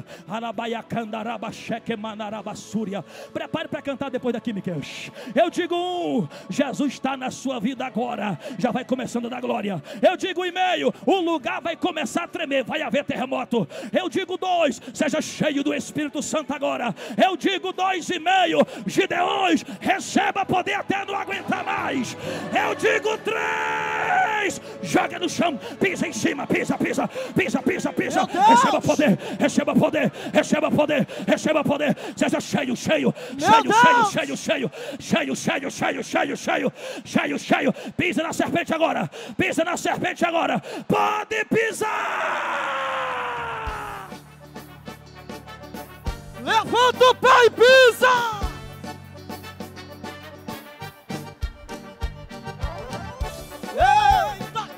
Prepare para cantar depois daqui, Miquel. Eu digo um, Jesus está na sua vida agora. Já vai começando da glória. Eu digo e meio, o lugar vai começar a tremer, vai haver terremoto. Eu digo dois, seja cheio do Espírito Santo agora. Eu digo dois e meio, Gideões, receba poder até não aguentar mais. Eu digo três, joga no chão, pisa em cima, pisa, pisa, pisa, pisa, pisa. Receba poder, receba poder, receba poder, receba poder. Seja cheio, cheio, cheio, cheio, cheio, cheio, cheio, cheio, cheio, cheio, cheio, cheio, cheio. Pisa na serpente agora, pisa na serpente agora. Pode pisar. Levanta o pé e pisa! Eita,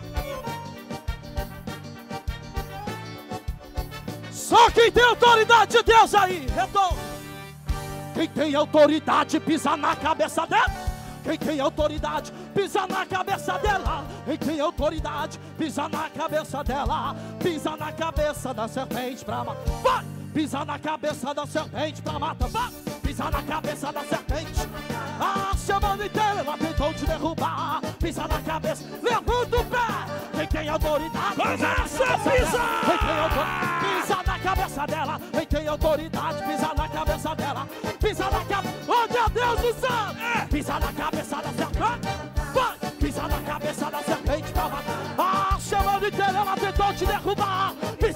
só quem tem autoridade de Deus aí, retorno. Quem tem autoridade pisa na cabeça dela. Quem tem autoridade pisa na cabeça dela. Quem tem autoridade pisa na cabeça dela. Pisa na cabeça da serpente pra matar. Vai! Pisa na cabeça da serpente pra matar. Vai! Pisa na cabeça da serpente. A semana inteira ela tentou te derrubar. Pisa na cabeça, levanta o pé. Quem tem autoridade começa a pisar. Quem tem autoridade pisa na cabeça dela. Quem tem autoridade pisa na cabeça dela. Pisa na cabeça, onde é Deus do céu. Pisa na cabeça da serpente. Vai! Pisa na cabeça da serpente pra matar. A semana inteira ela tentou te derrubar.